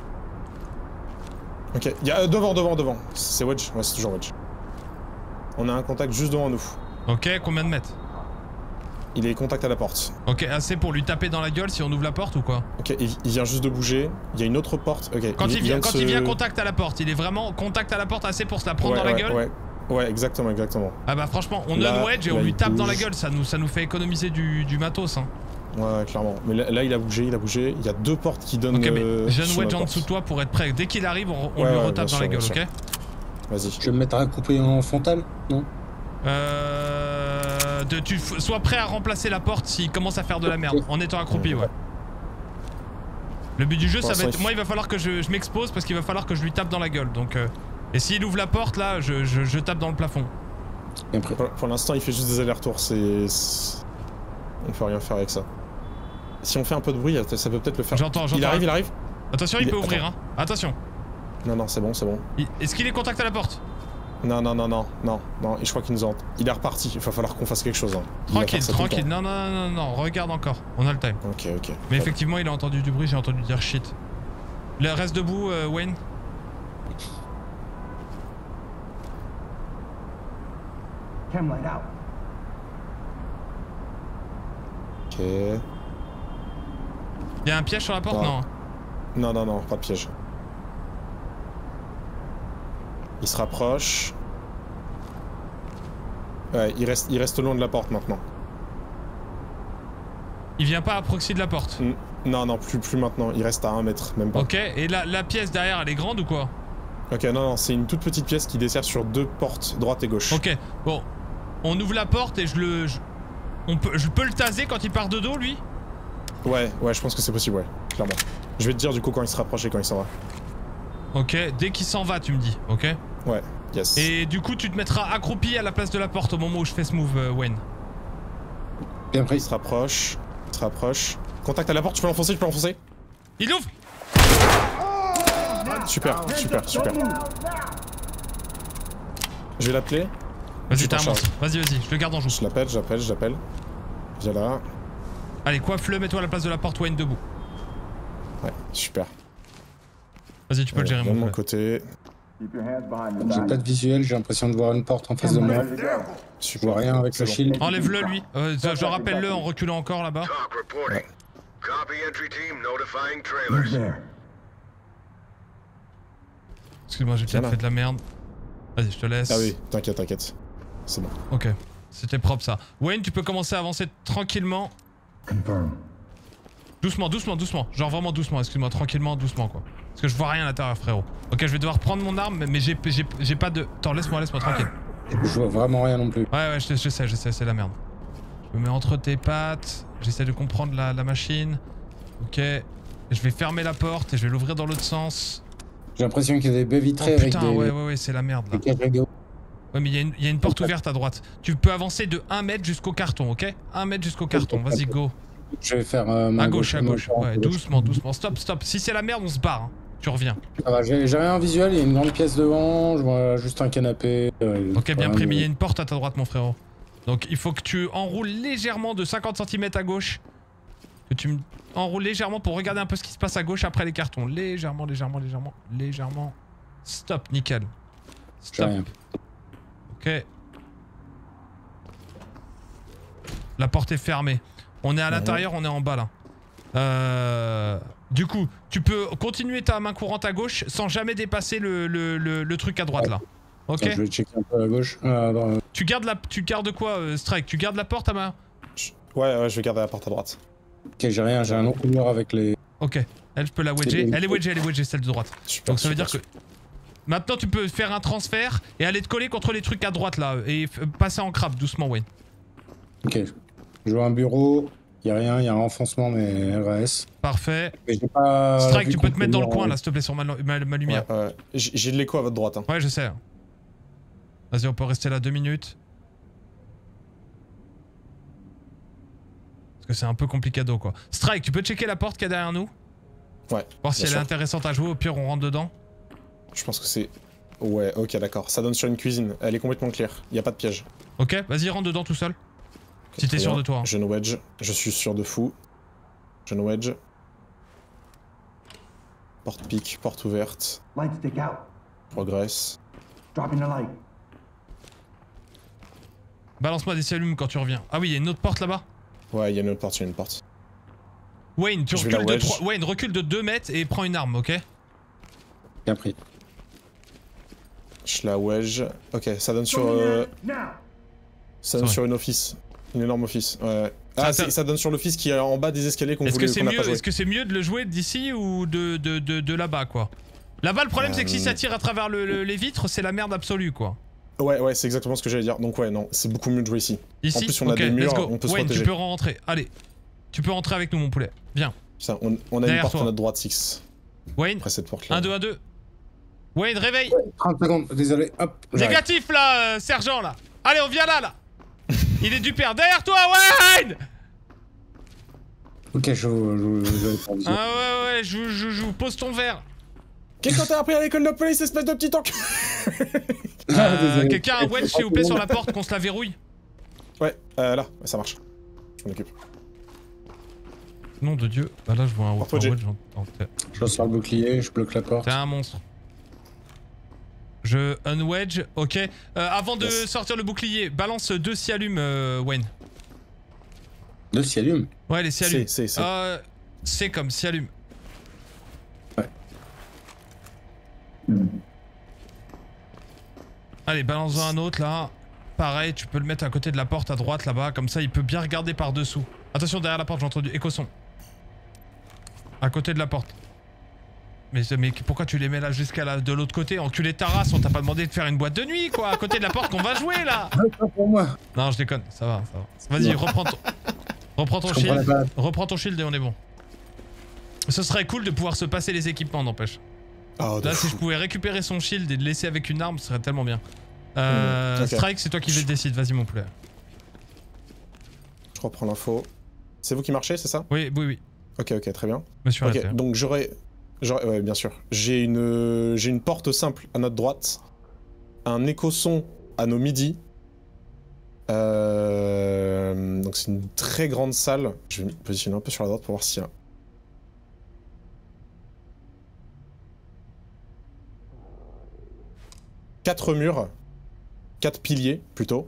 Ok, il y a euh, devant, devant, devant. C'est wedge, ouais, c'est toujours wedge. On a un contact juste devant nous. Ok, combien de mètres? Il est contact à la porte. Ok, assez pour lui taper dans la gueule si on ouvre la porte ou quoi? Ok, il, il vient juste de bouger. Il y a une autre porte. Ok. Quand il, vient, de quand se- il vient contact à la porte, il est vraiment contact à la porte assez pour se la prendre Ouais, dans la ouais, gueule? Ouais, ouais, exactement, exactement. Ah bah franchement, on Là, unwedge et là, on lui il tape dans la bouge. gueule, ça nous, ça nous fait économiser du, du matos. Hein. Ouais, ouais, clairement. Mais là, là, il a bougé, il a bougé. Il y a deux portes qui donnent. Ok, mais euh, j'ai sur un wedge la en porte. dessous de toi pour être prêt. Dès qu'il arrive, on, on Ouais, lui ouais, retape bien dans la sûr, gueule, bien ok? Vas-y. Je vais me mettre à couper en frontal, non? Euh... De, tu f- sois prêt à remplacer la porte s'il commence à faire de la merde, en étant accroupi, ouais. Le but du jeu, Pour ça va l'instant, être... il Moi, il va falloir que je, je m'expose parce qu'il va falloir que je lui tape dans la gueule, donc... euh, Et s'il ouvre la porte, là, je, je, je tape dans le plafond. Bien prêt. Pour, pour l'instant, il fait juste des allers-retours. C'est. c'est- On peut rien faire avec ça. Si on fait un peu de bruit, ça peut peut-être le faire. J'entends, j'entends. Il arrive, il arrive. Attention, il, Il peut est- ouvrir, hein. Attention. Non, non, c'est bon, c'est bon. Il- Est-ce qu'il est contact à la porte? Non, non, non, non, non, non. Et je crois qu'il nous a. Il est reparti. Il va falloir qu'on fasse quelque chose. Hein. Il va Tranquille, faire ça tout le tranquille. temps. Non, non, non, non, non, regarde encore. On a le time. Ok, ok. Mais Ouais. effectivement, il a entendu du bruit, j'ai entendu dire shit. Le reste debout, euh, Wayne. Cam light out. Ok. Il y a un piège sur la porte? Ah. Non. Non, non, non, pas de piège. Il se rapproche. Ouais, il reste, il reste loin de la porte maintenant. Il vient pas à proxy de la porte. Mm. Non, non, plus, plus maintenant. Il reste à un mètre, même pas. Ok, et la, la pièce derrière, elle est grande ou quoi? Ok, non, non, c'est une toute petite pièce qui dessert sur deux portes, droite et gauche. Ok, bon. On ouvre la porte et je le... Je, on peut, je peux le taser quand il part de dos, lui? Ouais, ouais, je pense que c'est possible, ouais, clairement. Je vais te dire du coup quand il se rapproche et quand il s'en va. Ok, dès qu'il s'en va, tu me dis, ok? Ouais, yes. Et du coup, tu te mettras accroupi à la place de la porte au moment où je fais ce move, euh, Wayne. Bien pris. Il se rapproche, il se rapproche. Contact à la porte, tu peux l'enfoncer, tu peux l'enfoncer. Il ouvre! Super, super, super. Je vais l'appeler. Vas-y, t'as un monstre. Vas-y, vas-y, je le garde en joue. Je l'appelle, je l'appelle, je l'appelle. Viens là. Allez, coiffe-le, mets-toi à la place de la porte, Wayne, debout. Ouais, super. Vas-y, tu peux Allez, le gérer, de mon mon frère. côté. Keep your hands behind your J'ai back. pas de visuel, j'ai l'impression de voir une porte en face de moi. Je vois rien avec le C'est bon. shield. Enlève-le, lui. Euh, je rappelle-le en reculant encore là-bas. Talk reporting. Copy entry team notifying Who's trailers. there? Excuse-moi, j'ai Tiens peut-être là. fait de la merde. Vas-y, je te laisse. Ah oui, t'inquiète, t'inquiète. C'est bon. Ok. C'était propre ça. Wayne, tu peux commencer à avancer tranquillement. Confirm. Doucement, doucement, doucement. Genre vraiment doucement, excuse-moi, tranquillement, doucement quoi. Parce que je vois rien à l'intérieur, frérot. Ok, je vais devoir prendre mon arme, mais j'ai j'ai pas de... Attends, laisse-moi, laisse-moi, tranquille. Je vois vraiment rien non plus. Ouais, ouais, je, je sais, je sais, c'est la merde. Je me mets entre tes pattes, j'essaie de comprendre la, la machine. Ok. Je vais fermer la porte et je vais l'ouvrir dans l'autre sens. J'ai l'impression qu'il y a des baies Oh vitrées avec putain, des... ouais, ouais, ouais, c'est la merde là. des cages rideaux. Ouais, mais il y, a une- y a une porte ouverte à droite. Tu peux avancer de un mètre jusqu'au carton, ok? un mètre jusqu'au carton, vas-y, go. Je vais faire euh, ma À gauche, à ma gauche. Ouais, doucement, doucement. Stop, stop. Si c'est la merde, on se barre. Hein. Tu reviens. Ça va, j'ai j'ai rien en visuel, il y a une grande pièce devant, je vois juste un canapé. euh, Ok, bien rien pris, de- mais il y a une porte à ta droite, mon frérot. Donc il faut que tu enroules légèrement de cinquante centimètres à gauche. Que tu enroules légèrement pour regarder un peu ce qui se passe à gauche après les cartons. Légèrement, légèrement, légèrement, légèrement. Stop, nickel. J'ai Stop. rien. Ok. La porte est fermée. On est à l'intérieur, on est en bas là. Euh... Du coup, tu peux continuer ta main courante à gauche sans jamais dépasser le, le, le, le truc à droite là. Ok. Attends, je vais checker un peu à gauche. Euh, dans- Tu gardes la, tu gardes quoi, euh, Strike? Tu gardes la porte à main? Ouais, ouais, je vais garder la porte à droite. Ok, j'ai rien, j'ai un long couloir avec les... Ok. Elle, je peux la wedger. Elle est wedgée, elle est wedgée, celle de droite. Super, Donc ça veut super, dire que maintenant tu peux faire un transfert et aller te coller contre les trucs à droite là et f- passer en crabe doucement, Wayne. Ok. Je vois un bureau, il y a rien, il y a un renfoncement mais R A S. Parfait. Mais j'ai pas... Strike, vu tu peux te mettre dans le contenir coin en- là, s'il te plaît, sur ma, ma, ma lumière. Ouais, ouais. J'ai j'ai de l'écho à votre droite. Hein. Ouais, je sais. Vas-y, on peut rester là deux minutes. Parce que c'est un peu complicado quoi. Strike, tu peux checker la porte qu'il y a derrière nous? Ouais. Voir si bien elle sûr. est intéressante à jouer, au pire on rentre dedans. Je pense que c'est... Ouais, ok, d'accord. Ça donne sur une cuisine. Elle est complètement claire. Il y a pas de piège. Ok, vas-y, rentre dedans tout seul. Ok, Si t'es très sûr bien. de toi. hein. Jeune wedge. Je suis sûr de fou. Jeune wedge. Porte pique, porte ouverte. Light stick out. Progresse. Dropping the light. Balance-moi des cellules quand tu reviens. Ah oui, il y a une autre porte là-bas. Ouais, il y a une autre porte, il y a une porte. Wayne, tu Je vais recules la de wedge. trois... Wayne, recule de deux mètres et prends une arme, ok? Bien pris. Je la wedge. Ok, ça donne sur... Show me euh, that now. Ça donne Sorry. sur une office. Une énorme office. Ouais. Ça Ah, t'a- c'est- ça donne sur l'office qui est en bas des escaliers qu'on Est-ce voulait que c'est qu'on n'a mieux, pas joué. est-ce que c'est mieux de le jouer d'ici ou de, de, de, de là-bas, quoi? Là-bas, le problème, c'est que si Euh, ça tire à travers le- le- les vitres, c'est la merde absolue, quoi. Ouais, ouais, c'est exactement ce que j'allais dire. Donc ouais, non, c'est beaucoup mieux de jouer ici. Ici, En plus, on a ok, des murs, let's go. on peut se Wayne, tu protéger. peux rentrer. Allez, tu peux rentrer avec nous, mon poulet. Viens. Putain, on, on a une Derrière porte toi. à notre droite, Six. Wayne, Après cette porte-là. un, deux, un, deux. Wayne, réveille. trente secondes, désolé. Hop. j'arrive. Négatif, là, euh, sergent, là. Allez, on vient là, là. Il est du père. Derrière toi, Wayne. Ok, je je- je- je vais faire visuel. Ah ouais, ouais, joue, joue, joue. Pose ton verre. Qu'est-ce que t'as appris à l'école de police, espèce de petit tank? Ah, Euh, désolé. Quelqu'un a un wedge, s'il vous plaît, sur la porte, qu'on se la verrouille. Ouais, euh, là, ça marche. Je m'en occupe. Nom de Dieu. Bah là, je vois un, Porte un wedge. wedge. en- t'es- Je ressors le bouclier, je bloque la porte. T'es un monstre. Je unwedge, ok. Euh, avant de Yes. sortir le bouclier, balance deux sialumes, euh, Wayne. Deux s'y allume. Ouais, les sialumes. C'est, c'est, c'est. Euh, c'est comme sialume. Ouais. Allez, balance-en un autre là. Pareil, tu peux le mettre à côté de la porte à droite là-bas, comme ça il peut bien regarder par dessous. Attention derrière la porte, j'ai entendu écho son. À côté de la porte. Mais, mais pourquoi tu les mets là jusqu'à la, de l'autre côté? Enculé de ta race, on t'a pas demandé de faire une boîte de nuit quoi, à côté de la porte qu'on va jouer là. Pas pour moi. Non, je déconne, ça va, ça va. Vas-y, reprends ton, reprends ton shield, reprends ton shield et on est bon. Ce serait cool de pouvoir se passer les équipements, n'empêche. Oh, là, fou. si je pouvais récupérer son shield et le laisser avec une arme, ce serait tellement bien. Euh, mmh, okay. Strike, c'est toi qui décide, vas-y mon poulet. Je reprends l'info. C'est vous qui marchez, c'est ça? Oui, oui, oui. Ok, ok, très bien. Monsieur ok, donc j'aurais... Ouais, bien sûr. J'ai une, j'ai une porte simple à notre droite, un éco-son à nos midis. Euh... Donc c'est une très grande salle. Je vais me positionner un peu sur la droite pour voir s'il y a... Quatre murs, quatre piliers plutôt.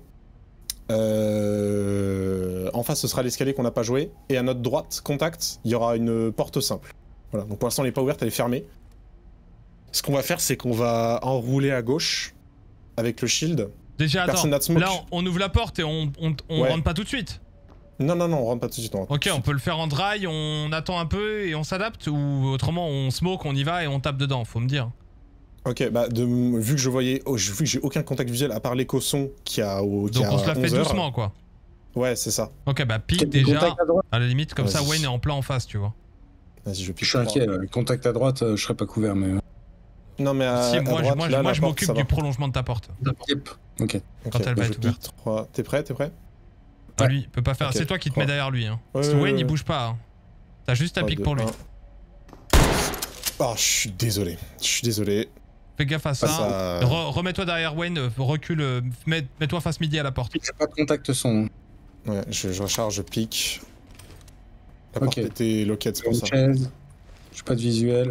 Euh... En face, ce sera l'escalier qu'on n'a pas joué. Et à notre droite, contact, il y aura une porte simple. Voilà, donc pour l'instant elle n'est pas ouverte, elle est fermée. Ce qu'on va faire, c'est qu'on va enrouler à gauche avec le shield. Déjà, Personne attends, là on ouvre la porte et on, on, on ouais. rentre pas tout de suite. Non, non, non, on rentre pas tout de suite. On ok, on peut le faire en dry, on attend un peu et on s'adapte, ou autrement on smoke, on y va et on tape dedans, faut me dire. Ok, bah de, vu que je voyais, oh, vu que j'ai aucun contact visuel à part l'éco-son qui a au qui donc a on se la fait heures. doucement quoi. Ouais, c'est ça. Ok, bah pique déjà, à, à la limite, comme ça Wayne est en plein en face, tu vois. Vas-y, je pique. Je suis inquiet, le contact à droite, euh, je serais pas couvert, mais... Non, mais à, si, à moi, droite, moi, là, moi je porte, m'occupe du prolongement de ta porte. Yep. Ok. Quand okay, elle bah, va être ouverte. trois... T'es prêt, t'es prêt Ah, ouais. Lui, il peut pas faire, okay. C'est toi qui te mets derrière lui. Hein. Ouais, Parce que Wayne, ouais, il bouge pas. Hein. T'as juste à pique pour lui. un. Oh, je suis désolé. Je suis désolé. Fais gaffe à ça. ça... Re Remets-toi derrière Wayne, recule, mets-toi mets face midi à la porte. J'ai pas de contact son. Ouais, je, je recharge, je pique. La okay. porte était loquette, c'est pour ça. Chaise. J'ai pas de visuel.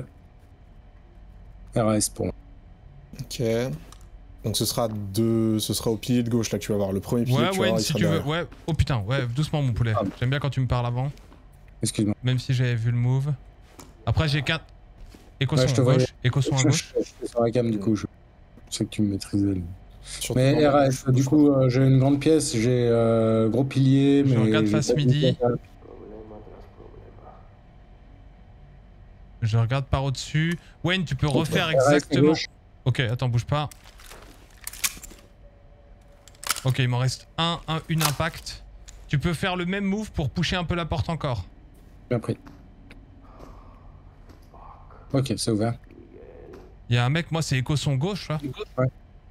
R S pour moi. Ok. Donc ce sera deux, ce sera au pilier de gauche là que tu vas voir. Le premier pilier ouais, que tu ouais, vas voir, si il tu sera veux. derrière. Ouais. Oh putain, ouais, doucement mon poulet. Ah. J'aime bien quand tu me parles avant. Excuse-moi. Même si j'avais vu le move. Après j'ai qu'un... Éco-son ouais, à gauche. Éco-son à gauche. Je suis sur la cam du coup. Je sais que tu me maîtrisais. Surtout mais R S, du coup, euh, j'ai une grande pièce, j'ai euh, gros pilier. Je mais regarde face midi. Je regarde par au-dessus. Wayne, tu peux refaire exactement... Ok, attends, bouge pas. Ok, il m'en reste un, un, une impact. Tu peux faire le même move pour pusher un peu la porte encore. Bien pris. Ok, c'est ouvert. Il y a un mec, moi c'est éco-son gauche là. Ouais.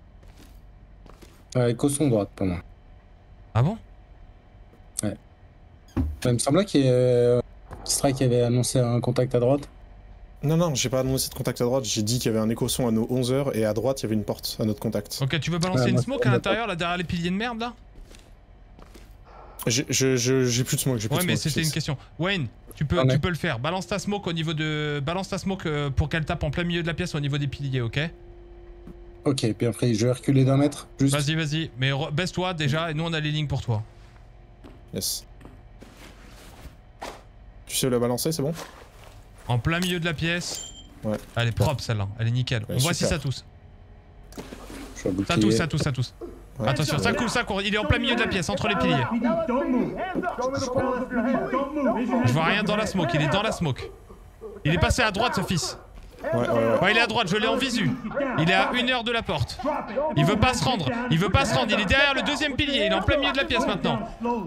Euh, éco-son droite pour moi. Ah bon? Ouais. Il me semblait qu'il y ait... Strike avait annoncé un contact à droite. Non, non, j'ai pas annoncé de contact à droite, j'ai dit qu'il y avait un éco-son à nos onze heures et à droite il y avait une porte à notre contact. Ok, tu veux balancer ouais, une smoke à l'intérieur là derrière les piliers de merde là? J'ai plus de smoke, j'ai plus ouais, de smoke. Ouais, mais c'était une question. Wayne, tu peux, ah, tu peux le faire. Balance ta smoke au niveau de. Balance ta smoke euh, pour qu'elle tape en plein milieu de la pièce au niveau des piliers, ok? Ok, puis après je vais reculer d'un mètre. Juste. Vas-y, vas-y. Mais baisse-toi déjà et nous on a les lignes pour toi. Yes. Tu sais où la balancer, c'est bon? En plein milieu de la pièce. Ouais. Elle est propre celle-là, elle est nickel. Ouais, on voit super. si ça tousse. Ça tousse, ça tousse, ça tousse. Ouais. Attention, ça coule, ça court. Il est en plein milieu de la pièce, entre les piliers. Je vois rien dans la smoke, il est dans la smoke. Il est passé à droite ce fils. Ouais, ouais, ouais. Ouais, il est à droite, je l'ai en visu. Il est à une heure de la porte. Il veut pas se rendre, il veut pas se rendre. Il est derrière le deuxième pilier, il est en plein milieu de la pièce maintenant.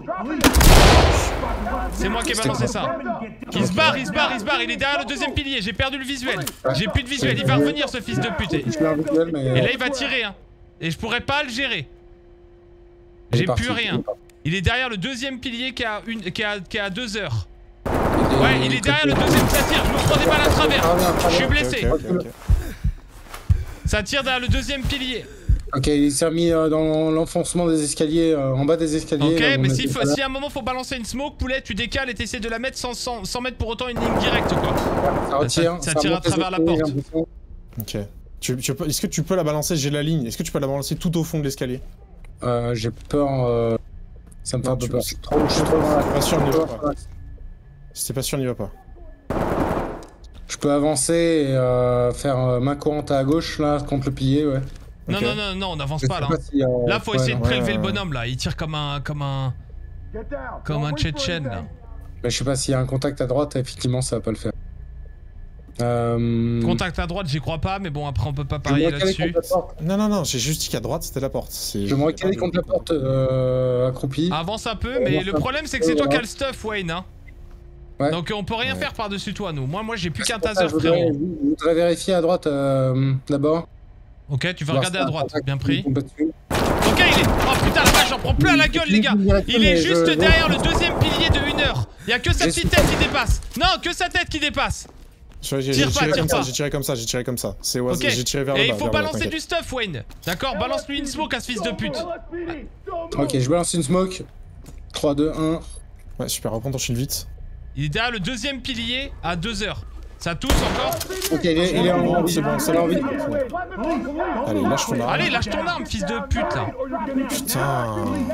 C'est moi qui ai balancé ça. Il se barre, il se barre, il se barre. Il est derrière le deuxième pilier, j'ai perdu le visuel. J'ai plus de visuel, il va revenir ce fils de pute. Et là il va tirer, hein. Et je pourrais pas le gérer. J'ai plus rien. Il est derrière le deuxième pilier qui a, une, qui a, qui a deux heures. Ouais, il est derrière le deuxième, ça tire, je me prends des balles à travers. Je suis blessé. Okay, okay, okay. Ça tire derrière le deuxième pilier. Ok, il s'est remis euh, dans l'enfoncement des escaliers, euh, en bas des escaliers. Ok, là, mais si, faut, si à un moment faut balancer une smoke, poulet, tu décales et t'essaies de la mettre sans, sans, sans mettre pour autant une ligne directe quoi. Ça retire, ça, ça, ça tire à travers la porte. Ok. Tu, tu Est-ce que tu peux la balancer? J'ai la ligne. Est-ce que tu peux la balancer tout au fond de l'escalier? Euh, j'ai peur. Euh... Ça me fait un peu peur. Je suis trop, je suis trop dans la... Pas sûr, n'y va pas. Si t'es pas sûr, n'y va pas. Je peux avancer et euh, faire euh, main courante à gauche là contre le pilier, ouais. Non, okay. non, non, non, on n'avance pas là. Pas si, euh, là, faut ouais, essayer non. de prélever ouais, le ouais. bonhomme là. Il tire comme un. comme un. Comme un Tchétchène là. Mais je sais pas s'il y a un contact à droite, effectivement, ça va pas le faire. Euh... Contact à droite, j'y crois pas, mais bon, après on peut pas Je parier me recalais là-dessus. contre la porte. Non, non, non, j'ai juste dit qu'à droite c'était la porte. Je me recalais contre la porte euh, accroupie. Avance un peu, mais le problème c'est que c'est toi qui as le stuff, Wayne. Hein. Ouais. Donc on peut rien Ouais. faire par-dessus toi, nous. Moi, moi j'ai plus qu'un C'est pour ça, taser, je voudrais- frérot. Je voudrais vérifier à droite euh, d'abord. Ok, tu vas Voir regarder si à un droite, contact bien qui pris. tombe dessus. Ok, il est. Oh putain, la vache, j'en prends plein la gueule, les gars. Il est juste Je- derrière le deuxième pilier de une heure. Il y a que sa J'ai petite su- tête qui dépasse. Non, que sa tête qui dépasse. J'ai j'ai- Tire j'ai pas, tiré tire comme pas. ça, j'ai tiré comme ça, j'ai tiré comme ça. C'est au hasard, Ok. j'ai tiré vers le bas. Et il faut vers le bas, balancer t'inquiète. du stuff, Wayne. D'accord, balance-lui une smoke à ce fils de pute. Ok, je balance une smoke. trois, deux, un. Ouais, super, reprends ton shield vite. Il est derrière le deuxième pilier à deux heures. Ça tousse encore. Ok, il est, il est en bon, vie. c'est bon, c'est Il est en bon. vie. Allez, lâche ton arme. Allez, lâche ton arme, fils de pute là. Putain.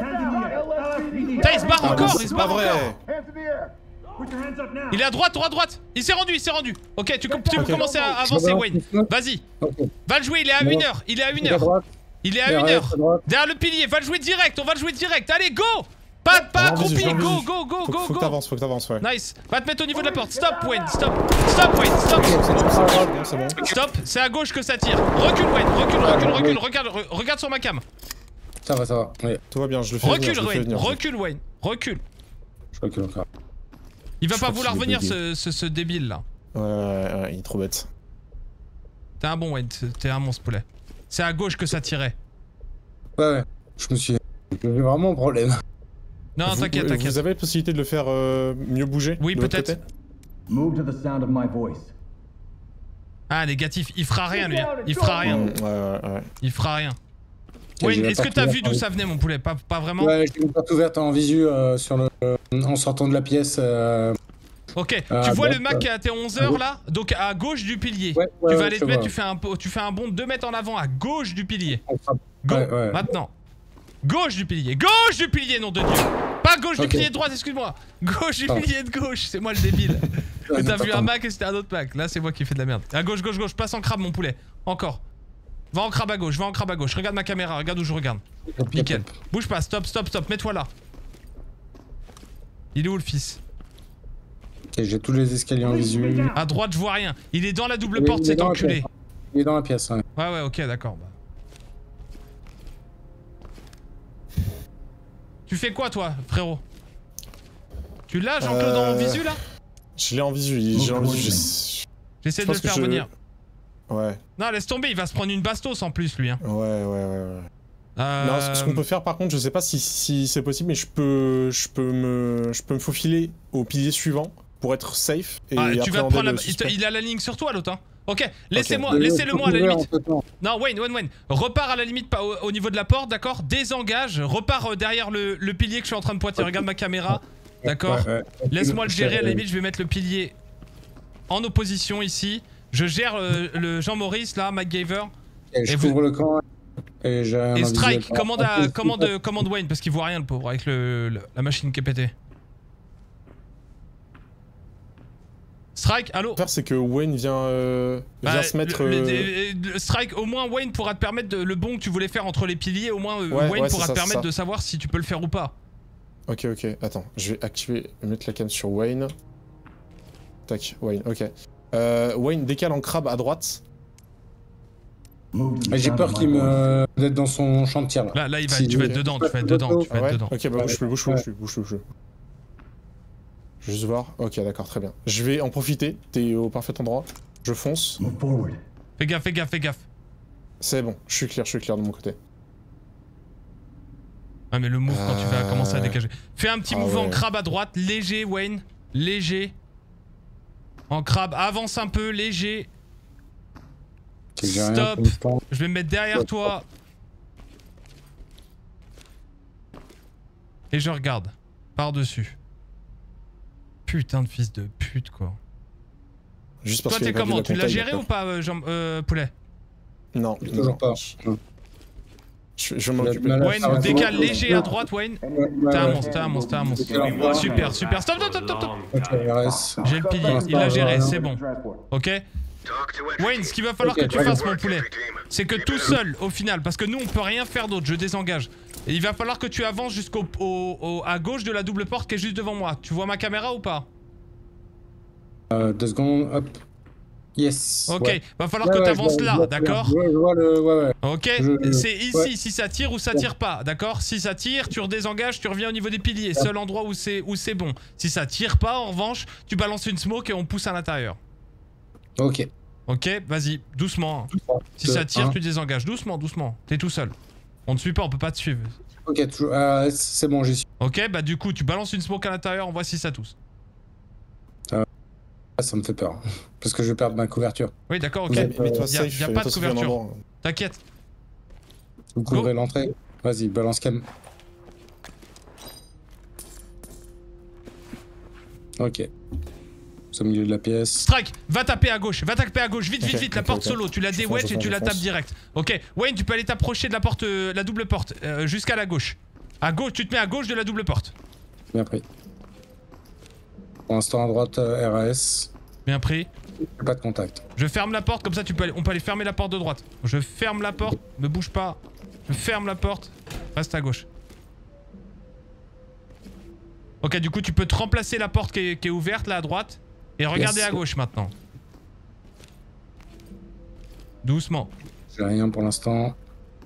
Putain, il se barre Ah, encore, mais il se C'est pas barre vrai. encore. Il est à droite, droite, droite. Il s'est rendu, il s'est rendu. Ok, tu, tu peux Ok. commencer à Je avancer, balance Wayne. une smoke. Vas-y, Ok. va le jouer, il est à Bon. une heure. Il est à une À heure. droite. Il est à Et une arrête, heure. à droite. Derrière le pilier, va le jouer direct, on va le jouer direct. Allez, go. Pas, pas Je l'ai en visu, accroupi, je l'ai en go, visu. go, go, Faut, go, faut que go. t'avances, faut que t'avances, ouais. Nice. Va te mettre au niveau de la porte. Stop, Wayne, stop. Stop, Wayne, stop. C'est bon, c'est bon. Stop, c'est à gauche que ça tire. Recule, Wayne, recule, recule, recule. Regarde, re- regarde sur ma cam. Ça va, ça va. Oui, Tout va bien, je le fais venir, Recule, je le fais Wayne, venir. recule, Wayne, recule. je recule encore. Il va Je pas crois vouloir qu'il est venir, bugué. ce, ce, ce débile là. Ouais, ouais, ouais, il est trop bête. T'es un bon, Wayne, t'es un monstre poulet. C'est à gauche que ça tirait. Ouais, ouais. Je me suis. J'ai vraiment un problème. Non, Vous- t'inquiète, Vous t'inquiète. avez la possibilité de le faire euh, mieux bouger Oui, de l'autre peut-être. côté Move to the sound of my voice. Ah, négatif, il fera rien lui. Il fera rien. Mm, Ouais, ouais, ouais. Il fera rien. Ok, Wayne, je vais est-ce que partir t'as là, vu d'où pardon. ça venait, mon poulet? Pas, pas vraiment? Ouais, j'ai une porte ouverte en visu euh, sur le, euh, en sortant de la pièce. euh, Ok, Ah, tu vois bon, le Mac qui est à tes onze heures là? Donc à gauche du pilier. Ouais, ouais, tu vas ouais, aller je te mettre, vois. tu fais, un, po- tu fais un bond de deux mètres en avant à gauche du pilier. on frappe. Go, Ouais, ouais. maintenant. Gauche du pilier, gauche du pilier, nom de Dieu. Pas gauche du Ok. pilier de droite, excuse-moi. Gauche du Pardon. pilier de gauche, c'est moi le débile. Ouais, T'as non, vu pas un tant. Mac et c'était un autre Mac. Là, c'est moi qui fais de la merde. À gauche, gauche, gauche, passe en crabe, mon poulet. Encore. Va en crabe à gauche, va en crabe à gauche. Regarde ma caméra, regarde où je regarde. Hop, hop, Nickel. hop. Bouge pas, stop, stop, stop, mets-toi là. Il est où le fils? Ok, j'ai tous les escaliers en visu. À droite, je vois rien. Il est dans la double Il est- porte, il est cet dans la enculé. pièce. Il est dans la pièce, ouais. Ouais, ouais, ok, d'accord. bah. Tu fais quoi, toi, frérot? Tu l'as, Jean-Claude, Euh, en visu, là? Je l'ai en visu, il- j'ai en visu. j'ai- J'essaie je de le pense que faire je- venir. Ouais, Non, laisse tomber, il va se prendre une bastos en plus, lui. Hein. ouais, ouais, ouais. ouais. Euh... Non, ce ce qu'on peut faire par contre, je sais pas si, si c'est possible, mais je peux, je peux me, je peux me faufiler au pilier suivant pour être safe et Ah, tu vas te appréhender prendre la... le il, te- suspect. il a la ligne sur toi, l'autre, hein. Ok, laissez-moi, Le- laissez-le-moi à la ouvert limite. entre-temps. Non, Wayne, Wayne, Wayne, repars à la limite pas au, au niveau de la porte, d'accord? Désengage, repars euh, derrière le, le pilier que je suis en train de pointer. Regarde ma caméra, d'accord? Ouais, ouais. Laisse-moi le gérer, à la Euh, limite, je vais mettre le pilier en opposition ici. Je gère euh, le Jean-Maurice, là, MacGyver. Et je Et vous- couvre le camp. Et, j'ai un Et Strike, visuel. commande, Ah, à, c'est- commande, commande Wayne, parce qu'il voit rien, le pauvre, avec le, le- la machine qui est pétée. Strike, allô? Ce qu'il faut faire, c'est que Wayne vient, euh, vient Bah, se mettre. le- le- euh, le- le Strike, au moins Wayne pourra te permettre de, le bond que tu voulais faire entre les piliers, au moins euh, Ouais, Wayne ouais, pourra c'est te ça, permettre c'est de ça. savoir si tu peux le faire ou pas. Ok, ok, attends, je vais activer, mettre la cam sur Wayne. Tac, Wayne, ok. Euh, Wayne décale en crabe à droite. Move to the Mais j'ai sound peur of my qu'il voice. me d'être dans son champ de tir là. Là, là il va, Si- tu vas être dedans, tu vas être dedans, tu Ah vas être ouais dedans. Ok, bah bouge plus, bouge plus, Ouais. bouge plus, bouge plus, bouge plus, bouge plus. Juste voir. Ok, d'accord, très bien. Je vais en profiter, t'es au parfait endroit. Je fonce. Move forward. Fais gaffe, fais gaffe, fais gaffe. C'est bon, je suis clair, je suis clair de mon côté. Ah mais le move quand tu vas Euh. commencer à dégager. Fais un petit Ah move en ouais. crabe à droite, léger Wayne, léger. En crabe, avance un peu, léger. Ok, j'ai rien Stop. pour l'instant. Je vais me mettre derrière toi. Et je regarde. Par-dessus. Putain de fils de pute quoi. Juste parce Toi que t'es j'ai perdu comment? la Tu l'as contact, géré d'accord. ou pas euh, Jean, euh, Poulet? Non, Toujours non. pas. Non. Je, je vais m'en La- occuper. la- la- Wayne, ça va décale être- léger à droite Wayne. Ouais, ouais, T'es un ouais. monstre, t'es un monstre, t'es un monstre. Super. Super, super. Stop, stop, stop, stop, stop. Ok, R S. J'ai le pilier, il l'a géré, c'est bon. Ok? Talk to entry Wayne, team. ce qu'il va falloir Ok, que tu très fasses bien. mon poulet, c'est que tout seul, au final, parce que nous on peut rien faire d'autre, je désengage. Et il va falloir que tu avances jusqu'au au- au- à gauche de la double porte qui est juste devant moi. Tu vois ma caméra ou pas? Euh, deux secondes, hop. Yes. Ok, ouais. va falloir Ouais, que ouais, t'avances je vois- là, je vois- d'accord? Je vois le. Ouais, ouais. Ok, Je- c'est ici ouais. si ça tire ou ça tire pas, d'accord? Si ça tire, tu redésengages, tu reviens au niveau des piliers, seul endroit où c'est où c'est bon. Si ça tire pas, en revanche, tu balances une smoke et on pousse à l'intérieur. Ok. Ok, vas-y, doucement. Si Deux, ça tire, un. tu désengages, doucement, doucement. T'es tout seul. On te suit pas, on peut pas te suivre. Ok, toujours. Euh, c'est bon, j'y suis. Ok, bah du coup, tu balances une smoke à l'intérieur, on voit si ça touche. Ah, ça me fait peur. Parce que je vais perdre ma couverture. Oui, d'accord, ok. Vous Ok, êtes, mets-toi euh, y a- safe. y a pas mets-toi de safe au même couverture. endroit. T'inquiète. Vous couvrez l'entrée. Vas-y, balance cam. Ok. C'est au milieu de la pièce. Strike, va taper à gauche, va taper à gauche, vite, vite, Ok, vite, la ok, porte ok. solo, tu la Je fonce, déwedge je et tu fonce, la je tapes fonce. direct. Ok, Wayne, tu peux aller t'approcher de la porte, euh, la double porte, euh, jusqu'à la gauche. À gauche, tu te mets à gauche de la double porte. Bien pris. Pour l'instant, à droite, euh, R A S. Bien pris. Pas de contact. Je ferme la porte, comme ça tu peux aller, on peut aller fermer la porte de droite. Je ferme la porte, ne bouge pas. Je ferme la porte, reste à gauche. Ok, du coup tu peux te remplacer la porte qui est, qui est ouverte là à droite et regarder Yes. à gauche maintenant. Doucement. J'ai rien pour l'instant.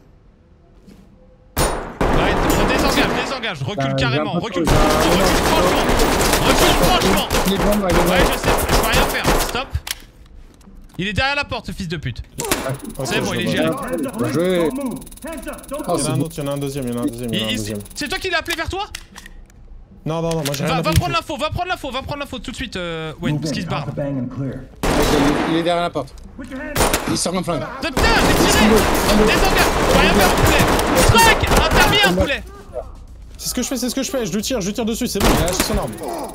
Arrête, désengage, désengage, recule Bah, carrément, j'ai un peu recule, de- recule franchement, recule franchement. Les bombes, allez, Ouais, ouais. je sais, je peux rien faire, stop. Il est derrière la porte, ce fils de pute. Ok, C'est bon, je il est le géré. vois. Bien joué. Don't move. Hands up. Don't Oh, Il y en c'est a un bon. autre, il y en a un deuxième, il y en a un deuxième, il y en a un Il- il- deuxième. C'est toi qui l'as appelé vers toi? Non, non, non, moi j'ai rien Va, va appris prendre du l'info, va prendre l'info, va prendre l'info tout de suite, euh, Wayne, move parce qu'il in. se barre. Alpha bang and clear. Ok, il est derrière la porte. Put your hands up. Il sort un flingue. Putain, j'ai tiré. Désengage, tu vas rien faire, mon poulet. Strike, interviens, poulet. tout. C'est ce que je fais, c'est ce que je fais, je lui tire, je lui tire dessus, c'est bon, il a lâché son arme.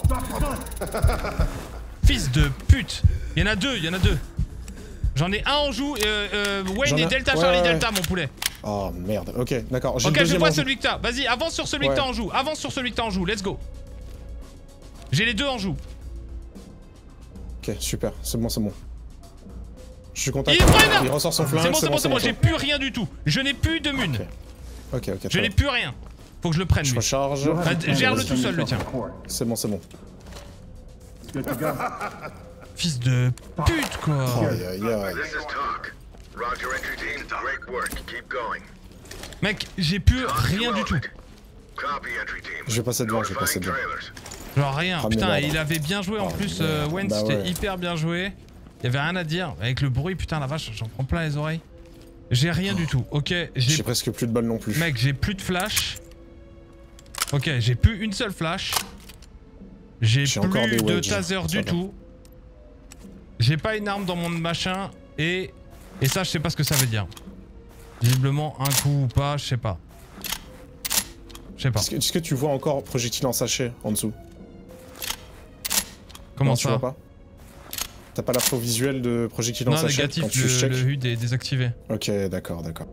Fils de pute. Il y en a deux, il y en a deux. J'en ai un en joue, euh, euh, Wayne J'en et ai- Delta ouais, Charlie ouais, Delta, mon poulet. Oh merde, ok, d'accord. j'ai le Ok, je deuxième vois en joue. celui que t'as. Vas-y, avance sur celui que Ouais. t'as en joue. Avance sur celui que t'as en joue, let's go. J'ai les deux en joue. Ok, super, c'est bon, c'est bon. Je suis content. Il prend une arme. Il ressort son flingue, C'est bon, c'est bon, c'est bon, j'ai plus rien du tout. Je n'ai plus de mun. Ok, ok, Je très n'ai bien. plus rien. Faut que je le prenne, Je lui. recharge. You'll have Bah, to handle gère-le this tout seul, le yourself tien. in court. C'est bon, c'est bon. Good to go. Fils de pute, quoi. Aïe, aïe, aïe. This is talk. Roger, entry team. Great work. Keep going. Mec, j'ai plus rien du tout. Copy, entry team. Je vais passer devant, je vais passer Notifying devant. trailers. Genre rien. Ah, mais Putain, merde. il avait bien joué en Ah, plus, merde. euh, Wayne, Bah c'était ouais. hyper bien joué. Il y avait rien à dire. Avec le bruit, putain, la vache, j'en prends plein les oreilles. J'ai rien du tout. Ok, J'ai j'ai. presque plus de balles non plus. Mec, j'ai plus de flash. Ok, j'ai plus une seule flash. J'ai J'ai plus encore des de wedges. taser Ça du va. tout. J'ai pas une arme dans mon machin. Et. Et ça, je sais pas ce que ça veut dire. Visiblement, un coup ou pas, je sais pas. Je sais pas. Est-ce que, est-ce que tu vois encore projectile en sachet en dessous? Comment Non, tu ça? vois pas? T'as pas l'info visuelle de projectile en Non, sachet négatif, quand tu le, check? le H U D est désactivé. Ok, d'accord, d'accord.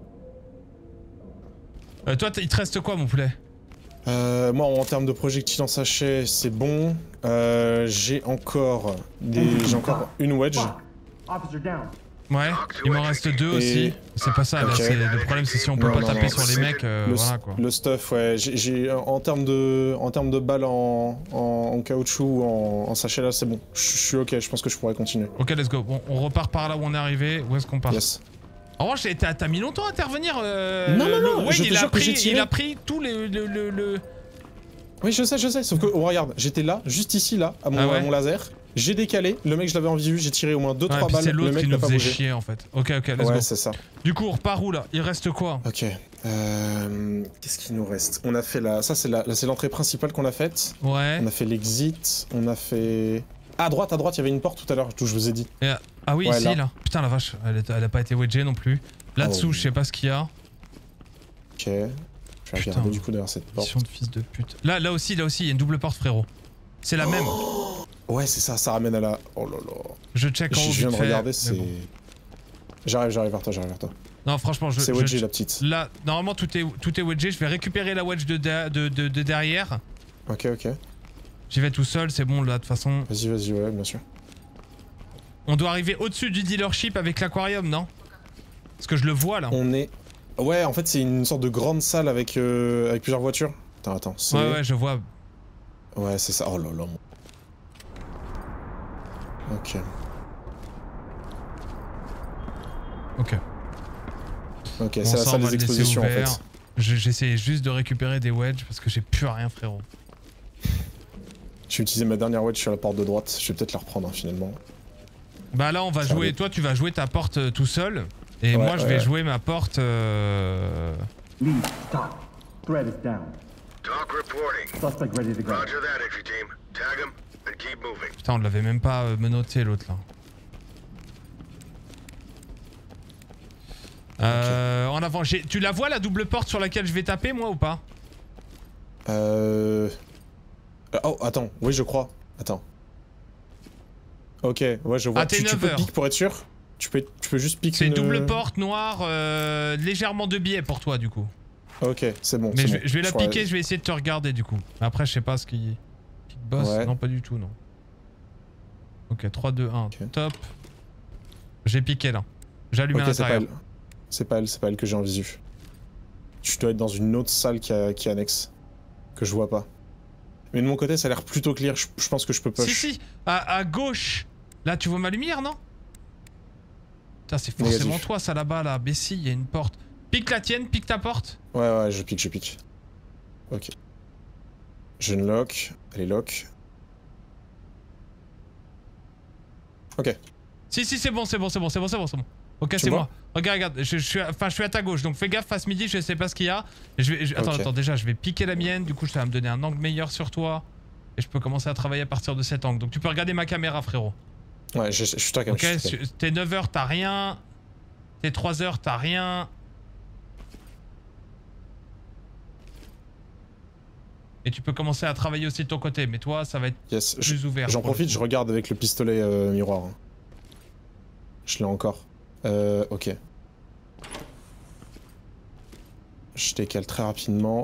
Euh, toi, t- il te reste quoi, mon poulet? Euh, moi, en termes de projectile en sachet, c'est bon. Euh, j'ai encore des, j'ai encore une wedge. Officer down. Ouais, il m'en reste deux Et- aussi. C'est pas ça, là, Ok. c'est- le problème c'est si on peut Non, pas non, taper non, sur les c'est- mecs, euh, le, voilà quoi. le stuff, ouais. J'ai, j'ai- en termes de, en termes de balles en, en, en caoutchouc ou en, en sachet là, c'est bon. Je je suis ok. Je pense que je pourrais continuer. Ok, let's go. Bon, on repart par là où on est arrivé. Où est-ce qu'on part? Yes. En revanche, t'as t'as mis longtemps à intervenir. Euh, Non, non, le- non, Wayne, je te il a jure que j'ai pris, tiré. il a pris tous les, le, le, le- Oui, je sais, je sais. Sauf que, oh, regarde, j'étais là, juste ici, là, à mon, Ah ouais. à mon laser. J'ai décalé. Le mec, je l'avais en visu. J'ai tiré au moins deux Ouais, trois puis balles. c'est Le l'autre mec qui n'a nous pas faisait bougé. chier en fait. Ok, ok, let's Ouais, go. c'est ça. Du coup, on repart où là? Il reste quoi? Ok. Euh, Qu'est-ce qu'il nous reste? On a fait la. Ça, c'est la... là, c'est l'entrée principale qu'on a faite. Ouais. On a fait l'exit. On a fait. Ah, à droite, à droite, il y avait une porte tout à l'heure, je vous ai dit. Et, ah oui, Ouais, ici là. là. Putain la vache, elle, est- elle a pas été wedgée non plus. Là-dessous, Oh. je sais pas ce qu'il y a. Ok. Je vais Putain. regarder du coup derrière cette porte. Mission de fils de pute. Là, là aussi, là aussi, il y a une double porte, frérot. C'est la même. Ouais, c'est ça, ça ramène à la. Oh là là. Je check en Je haut. je viens vite de fait, regarder, mais c'est. bon. J'arrive, j'arrive vers toi, j'arrive vers toi. Non, franchement, je. C'est je- wedgé je- la petite. Là, normalement, tout est, tout est wedgé. Je vais récupérer la wedge de, de, de, de- de derrière. Ok, ok. J'y vais tout seul, c'est bon là, de toute façon. Vas-y, vas-y, ouais, bien sûr. On doit arriver au-dessus du dealership avec l'aquarium, non? Parce que je le vois là. On est. Ouais, en fait, c'est une sorte de grande salle avec, euh, avec plusieurs voitures. Attends, attends. c'est- Ouais, ouais, je vois. Ouais, c'est ça. Oh là là. mon- Ok. Ok. Ok, Bon, c'est la ça, on salle va des le laisser expositions en ouvert. fait. J'essayais juste de récupérer des wedges parce que j'ai plus rien, frérot. J'ai utilisé ma dernière wedge sur la porte de droite, je vais peut-être la reprendre hein, finalement. Bah là, on va Ça jouer. arrive. Toi, tu vas jouer ta porte euh, tout seul. Et Ouais, moi, je ouais, vais ouais. jouer ma porte. Euh... Lead, stop. Threat is down. Talk reporting. Suspect ready to go. Roger that, entry team. Tag him and keep moving. Putain, on l'avait même pas euh, menotté l'autre là. Euh, En avant, j'ai- tu la vois la double porte sur laquelle je vais taper moi ou pas? Euh... Oh, attends, oui je crois. Attends. Ok, ouais je vois. Ah, t'es tu, tu neuf peux heures. pique pour être sûr? Tu peux, tu peux juste pique C'est une... double porte noire, euh, légèrement de biais pour toi du coup. Ok, c'est bon. Mais c'est je vais, bon. je vais la crois- piquer, je vais essayer de te regarder du coup. Après, je sais pas ce qui. Kick boss, Ouais. non pas du tout, non. Ok, trois, deux, un, Ok. top. J'ai piqué là. J'allume à Ok, c'est pas l'intérieur. elle. C'est pas elle, c'est pas elle que j'ai en visu. Tu dois être dans une autre salle qui, a, qui est annexe. Que je vois pas. Mais de mon côté, ça a l'air plutôt clair. Je, je pense que je peux push. Si, si, à, à gauche. Là, tu vois ma lumière, non? Putain, c'est Négatif. forcément toi, ça là-bas, là. Bessie, il y a une porte. Pique la tienne, pique ta porte. Ouais, ouais, je pique, je pique. Ok. Je ne lock. Elle est lock. Ok. Si, si, c'est bon, c'est bon, c'est bon, c'est bon, c'est bon, c'est bon. Ok, Tu c'est vois moi. Regarde, regarde, je, je suis, à- enfin, je suis à ta gauche, donc fais gaffe, face midi, je sais pas ce qu'il y a. Je vais, je- attends, Ok. attends, déjà, je vais piquer la mienne, du coup, ça va me donner un angle meilleur sur toi. Et je peux commencer à travailler à partir de cet angle. Donc tu peux regarder ma caméra, frérot. Ouais, je, je suis ta cam. Ok, su- t'es neuf heures, t'as rien. T'es trois heures, t'as rien. Et tu peux commencer à travailler aussi de ton côté, mais toi, ça va être Yes, je- plus ouvert. j'en pour le profite, coup. je regarde avec le pistolet euh, miroir. hein. Je l'ai encore. Euh, ok. Je décale très rapidement.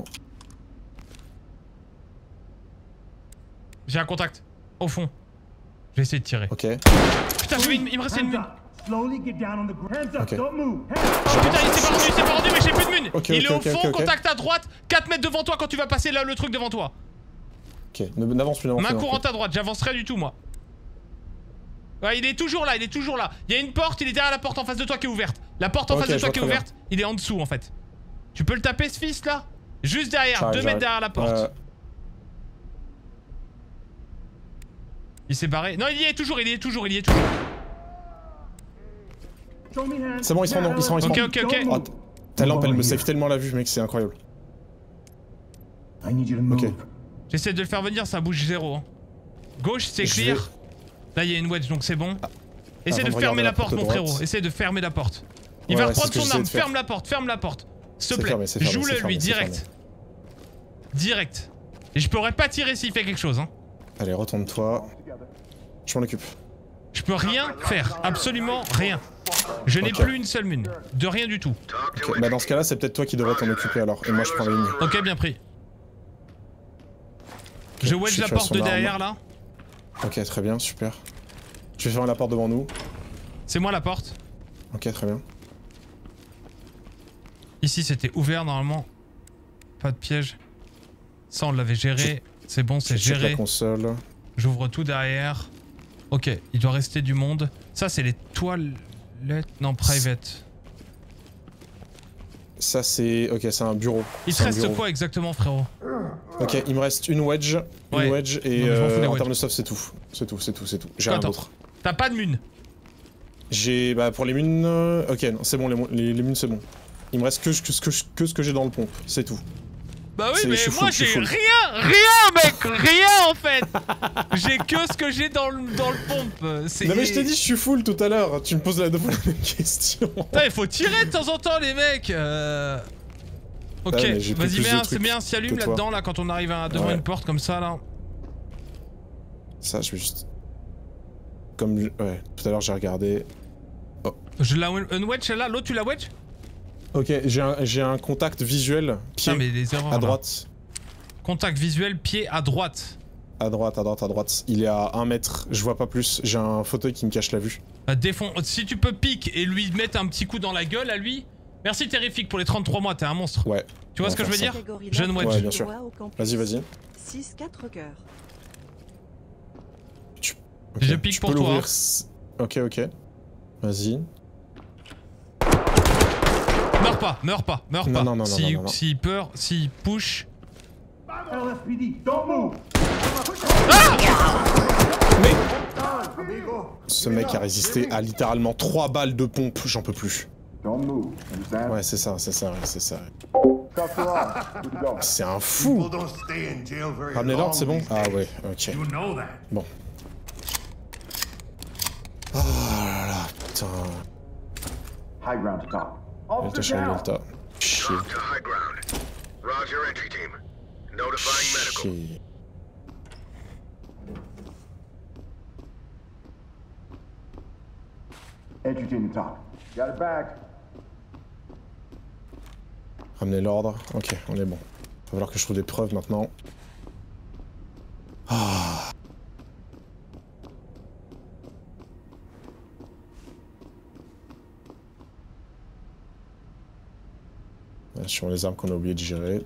J'ai un contact. Au fond. Je vais essayer de tirer. Ok. Putain, j'ai une- il me restait une Hands mine. up. Slowly get down on the ground. Hands up. Ok. Don't move. Hands Oh putain, il s'est pas rendu, il s'est pas rendu, mais j'ai plus de mine. Ok, il ok, est au ok, fond, ok, ok. contact à droite, quatre mètres devant toi quand tu vas passer là le truc devant toi. Ok, ne- n'avance plus, n'avance Main plus. n'avance courante à droite, j'avancerai du tout moi. Ouais, il est toujours là, il est toujours là. Il y a une porte, il est derrière la porte en face de toi qui est ouverte. La porte en Ok, face de je toi vois qui est très bien. ouverte, il est en dessous en fait. Tu peux le taper ce fils là? Juste derrière, J'arrive, deux mètres j'arrive. derrière la porte. Euh, Il s'est barré. Non, il y est toujours, il y est toujours, il y est toujours. up. Show me hands. C'est bon, il se rend, non, il se rend, il se Ok, rend. ok, ok. Don't Oh, move. ta lampe, elle me Move over save here. tellement la vue, mec, c'est incroyable. I need you to move. Ok. J'essaie de le faire venir, ça bouge zéro. hein. Gauche, c'est Je clear. vais- Là, il y a une wedge, donc c'est bon. Essaie avant de de fermer regarder la la porte, porte mon de droite. frérot. Essaie de fermer la porte. Il Ouais, va ouais, c'est reprendre ce que son j'essaie arme. de faire. Ferme la porte, ferme la porte. S'il te C'est plaît. fermé, c'est fermé, Joue-le, c'est lui, fermé, c'est direct. Direct. Et je pourrais pas tirer s'il fait quelque chose. Hein. Allez, retourne-toi. Je m'en occupe. Je peux rien faire. Absolument rien. Je n'ai Ok. plus une seule mine. De rien du tout. Talk to Ok, bah dans ce cas-là, c'est peut-être toi qui devrais t'en occuper alors. Et moi, je prends la ligne. Ok, bien pris. Je wedge suis la sur porte son de arme. derrière là. Ok, très bien, super. Je vais fermer la porte devant nous. C'est moi la porte. Ok, très bien. Ici c'était ouvert normalement. Pas de piège. Ça on l'avait géré. C'est bon, c'est Je check la géré. console. J'ouvre tout derrière. Ok, il doit rester du monde. Ça c'est les toilettes. Non, private. Ça, c'est. Ok, c'est un bureau. Il te C'est un reste bureau. quoi exactement, frérot? Ok, il me reste une wedge. Une Ouais. wedge et Non, mais je m'en fous euh, des en wedges. termes de stuff, c'est tout. C'est tout, c'est tout, c'est tout. J'ai rien Attends. d'autre. T'as pas de mune? J'ai. Bah, pour les mines. euh, Ok, non, c'est bon, les, mo- les, les mines, c'est bon. Il me reste que, que, ce que, que ce que j'ai dans le pompe, c'est tout. Bah oui, C'est- mais je suis moi full, je suis j'ai full. rien, rien mec, rien en fait. J'ai que ce que j'ai dans le, dans le pompe. C'est- Non, mais je t'ai dit, je suis full tout à l'heure. Tu me poses la double question. Putain, il faut tirer de temps en temps les mecs. euh. Ok, Ouais, mais j'ai pris vas-y plus mets de un, trucs mets un s'y allume que toi. là-dedans là quand on arrive à, devant Ouais. une porte comme ça là. Ça, je vais juste. Comme. Ouais, tout à l'heure, j'ai regardé. Je la unwedge celle-là, l'autre tu la wedge? Ok, j'ai un, j'ai un contact visuel. Pied Putain mais les erreurs à là. droite. Contact visuel, pied à droite. À droite, à droite, à droite. Il est à un mètre, je vois pas plus. J'ai un fauteuil qui me cache la vue. Bah, défon... Si tu peux pique et lui mettre un petit coup dans la gueule à lui. Merci Terrifique pour les trente-trois mois, t'es un monstre. Ouais. Tu vois on ce que va je veux faire dire? Catégorie Jeune là, wedge. Ouais, bien sûr. droit au campus. Vas-y, vas-y. six quatre cœurs. Ok, Je pique tu pour peux toi. l'ouvrir s- Ok, ok. Vas-y. meurs pas, meurs pas, meurs Non, pas. non, non, si, non, non, non. S'il peur, s'il push. L S P D, don't move. Mais ce mec a résisté à littéralement trois balles de pompe, j'en peux plus. Don't move. Understand? Ouais, c'est ça, c'est ça, ouais, c'est ça. Cuffs are off. Good to go. C'est un fou. Ramener l'ordre, c'est bon? Ah ouais, ok. Bon. Oh là là, putain. High ground to top. Delta Officer Charlie down. Delta. Chier. Talk to high ground. Roger, entry team. Notifying medical. Chier. Entry team to top. Got it back. Ramener l'ordre. Ok, on est bon. Va falloir que je trouve des preuves maintenant. Ah. Sur les armes qu'on a oublié de gérer.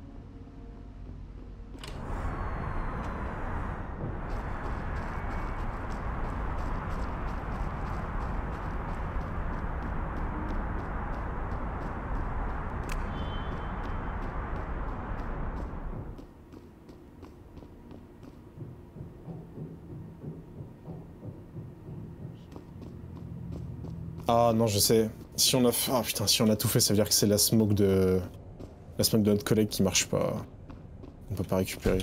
Ah non, je sais. Si on a fait... Ah putain, si on a tout fait, ça veut dire que c'est la smoke de... La smoke de notre collègue qui marche pas. On peut pas récupérer.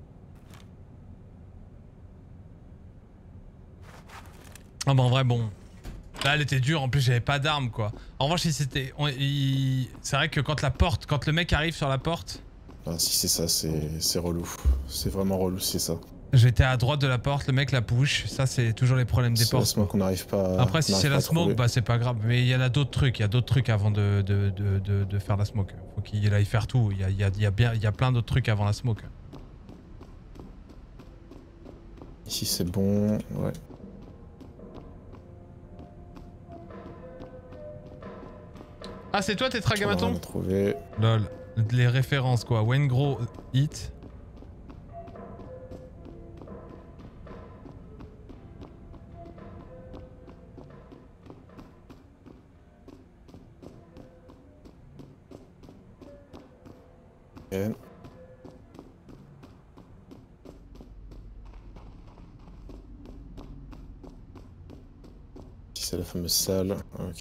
Ah bah en vrai bon. Là elle était dure, en plus j'avais pas d'armes quoi. En revanche si c'était... on- il- C'est vrai que quand la porte, quand le mec arrive sur la porte... Ah si c'est ça, c'est relou. C'est vraiment relou si c'est ça. J'étais à droite de la porte, le mec la push, ça c'est toujours les problèmes des C'est la portes. smoke qu'on n'arrive pas à... Après si on c'est n'arrive la pas à smoke, trouver. bah c'est pas grave. Mais il y en a d'autres trucs, il y a d'autres trucs avant de, de, de, de, de faire la smoke. Faut qu'il aille faire tout, il y a, il y a, il y a, bien, il y a plein d'autres trucs avant la smoke. Ici c'est bon, ouais. Ah c'est toi On a Tetragrammaton? trouvé. Lol. Les références quoi, Wayne Gros hit. Ok. Ici c'est la fameuse salle. Ok.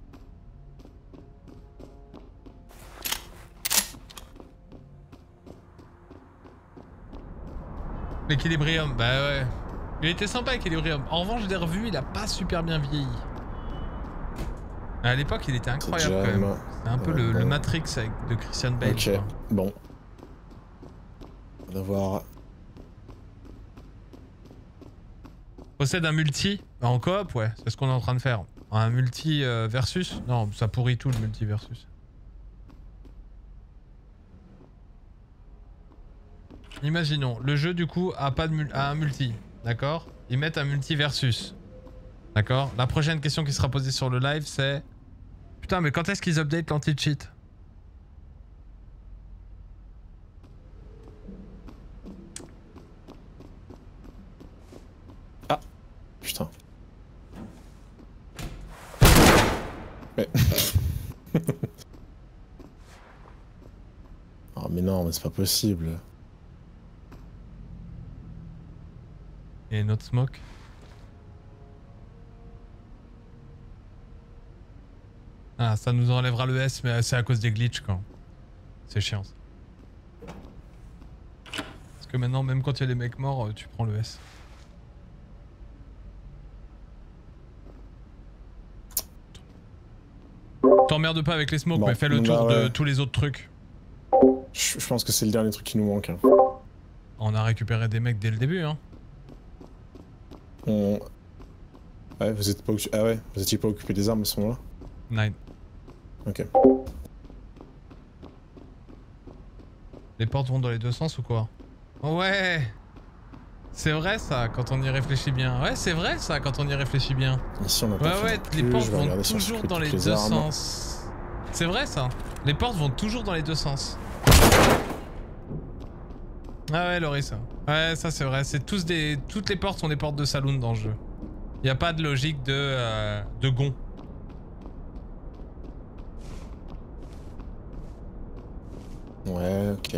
L'équilibrium, bah ouais. Il était sympa Equilibrium. En revanche, je l'ai revu, il a pas super bien vieilli. À l'époque, il était incroyable quand même. C'est un peu le, le Matrix avec, de Christian Bale. Ok, quoi. bon. On va voir. Possède un multi bah, en coop, ouais, c'est ce qu'on est en train de faire. Un multi euh, versus? Non, ça pourrit tout le multi versus. Imaginons, le jeu du coup a pas de mul a un multi, d'accord? Ils mettent un multi versus. D'accord? La prochaine question qui sera posée sur le live c'est... Putain mais quand est-ce qu'ils update l'anti-cheat? Ah putain. Mais... oh mais non, mais c'est pas possible. Et notre smoke. Ah, ça nous enlèvera le S, mais c'est à cause des glitches, quand. C'est chiant. Ça. Parce que maintenant, même quand il y a des mecs morts, tu prends le S. T'emmerdes pas avec les smokes, Bon, mais fais le bah tour ouais. de tous les autres trucs. Je, je pense que c'est le dernier truc qui nous manque. Hein. On a récupéré des mecs dès le début, hein. On... Ouais, vous êtes pas occupé... Ah ouais, vous étiez pas occupé des armes à ce moment-là? Nine. Ok. Les portes vont dans les deux sens ou quoi? Ouais. C'est vrai ça, quand on y réfléchit bien. Ouais, c'est vrai ça, quand on y réfléchit bien. Ici on a pas Ouais, fait ouais, non les plus. portes Je vais vont regarder si on toujours sécurise dans les toutes deux armes. sens. C'est vrai ça. Les portes vont toujours dans les deux sens. Ah ouais, Laurie, ça. Ouais, ça c'est vrai. C'est tous des... Toutes les portes sont des portes de saloon dans le jeu. Y a pas de logique de... Euh, de gond. Ouais, ok.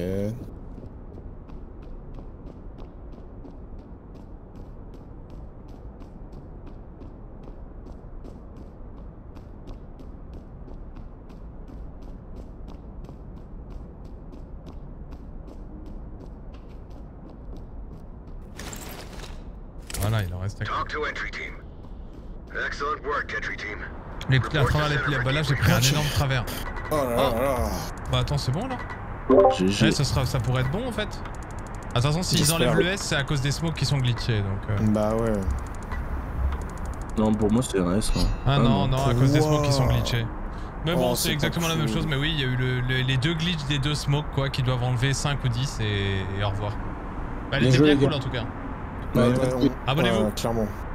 Voilà, il en reste à... Talk to entry team. Excellent work, entry team. Les, à travers les... Bah là, j'ai pris un énorme travers. Oh là là là. Bah attends, c'est bon là? G G. Ouais, ça, sera... ça pourrait être bon en fait. Ah, de toute façon, s'ils enlèvent le S, c'est à cause des smokes qui sont glitchés donc... Euh... Bah ouais. Non, pour moi, c'est un S. Hein. Ah, ah non, non, à cause des smokes qui sont Wow. glitchés. Mais bon, Oh, c'est c'est exactement pas la même cool. chose, mais oui, il y a eu le, le- les deux glitches des deux smokes quoi, qui doivent enlever cinq ou dix et, et au revoir. Bah, elle Bien était joué, bien les cool gars. en tout cas. Ouais, Ouais, ouais, on- Abonnez-vous. ouais, clairement.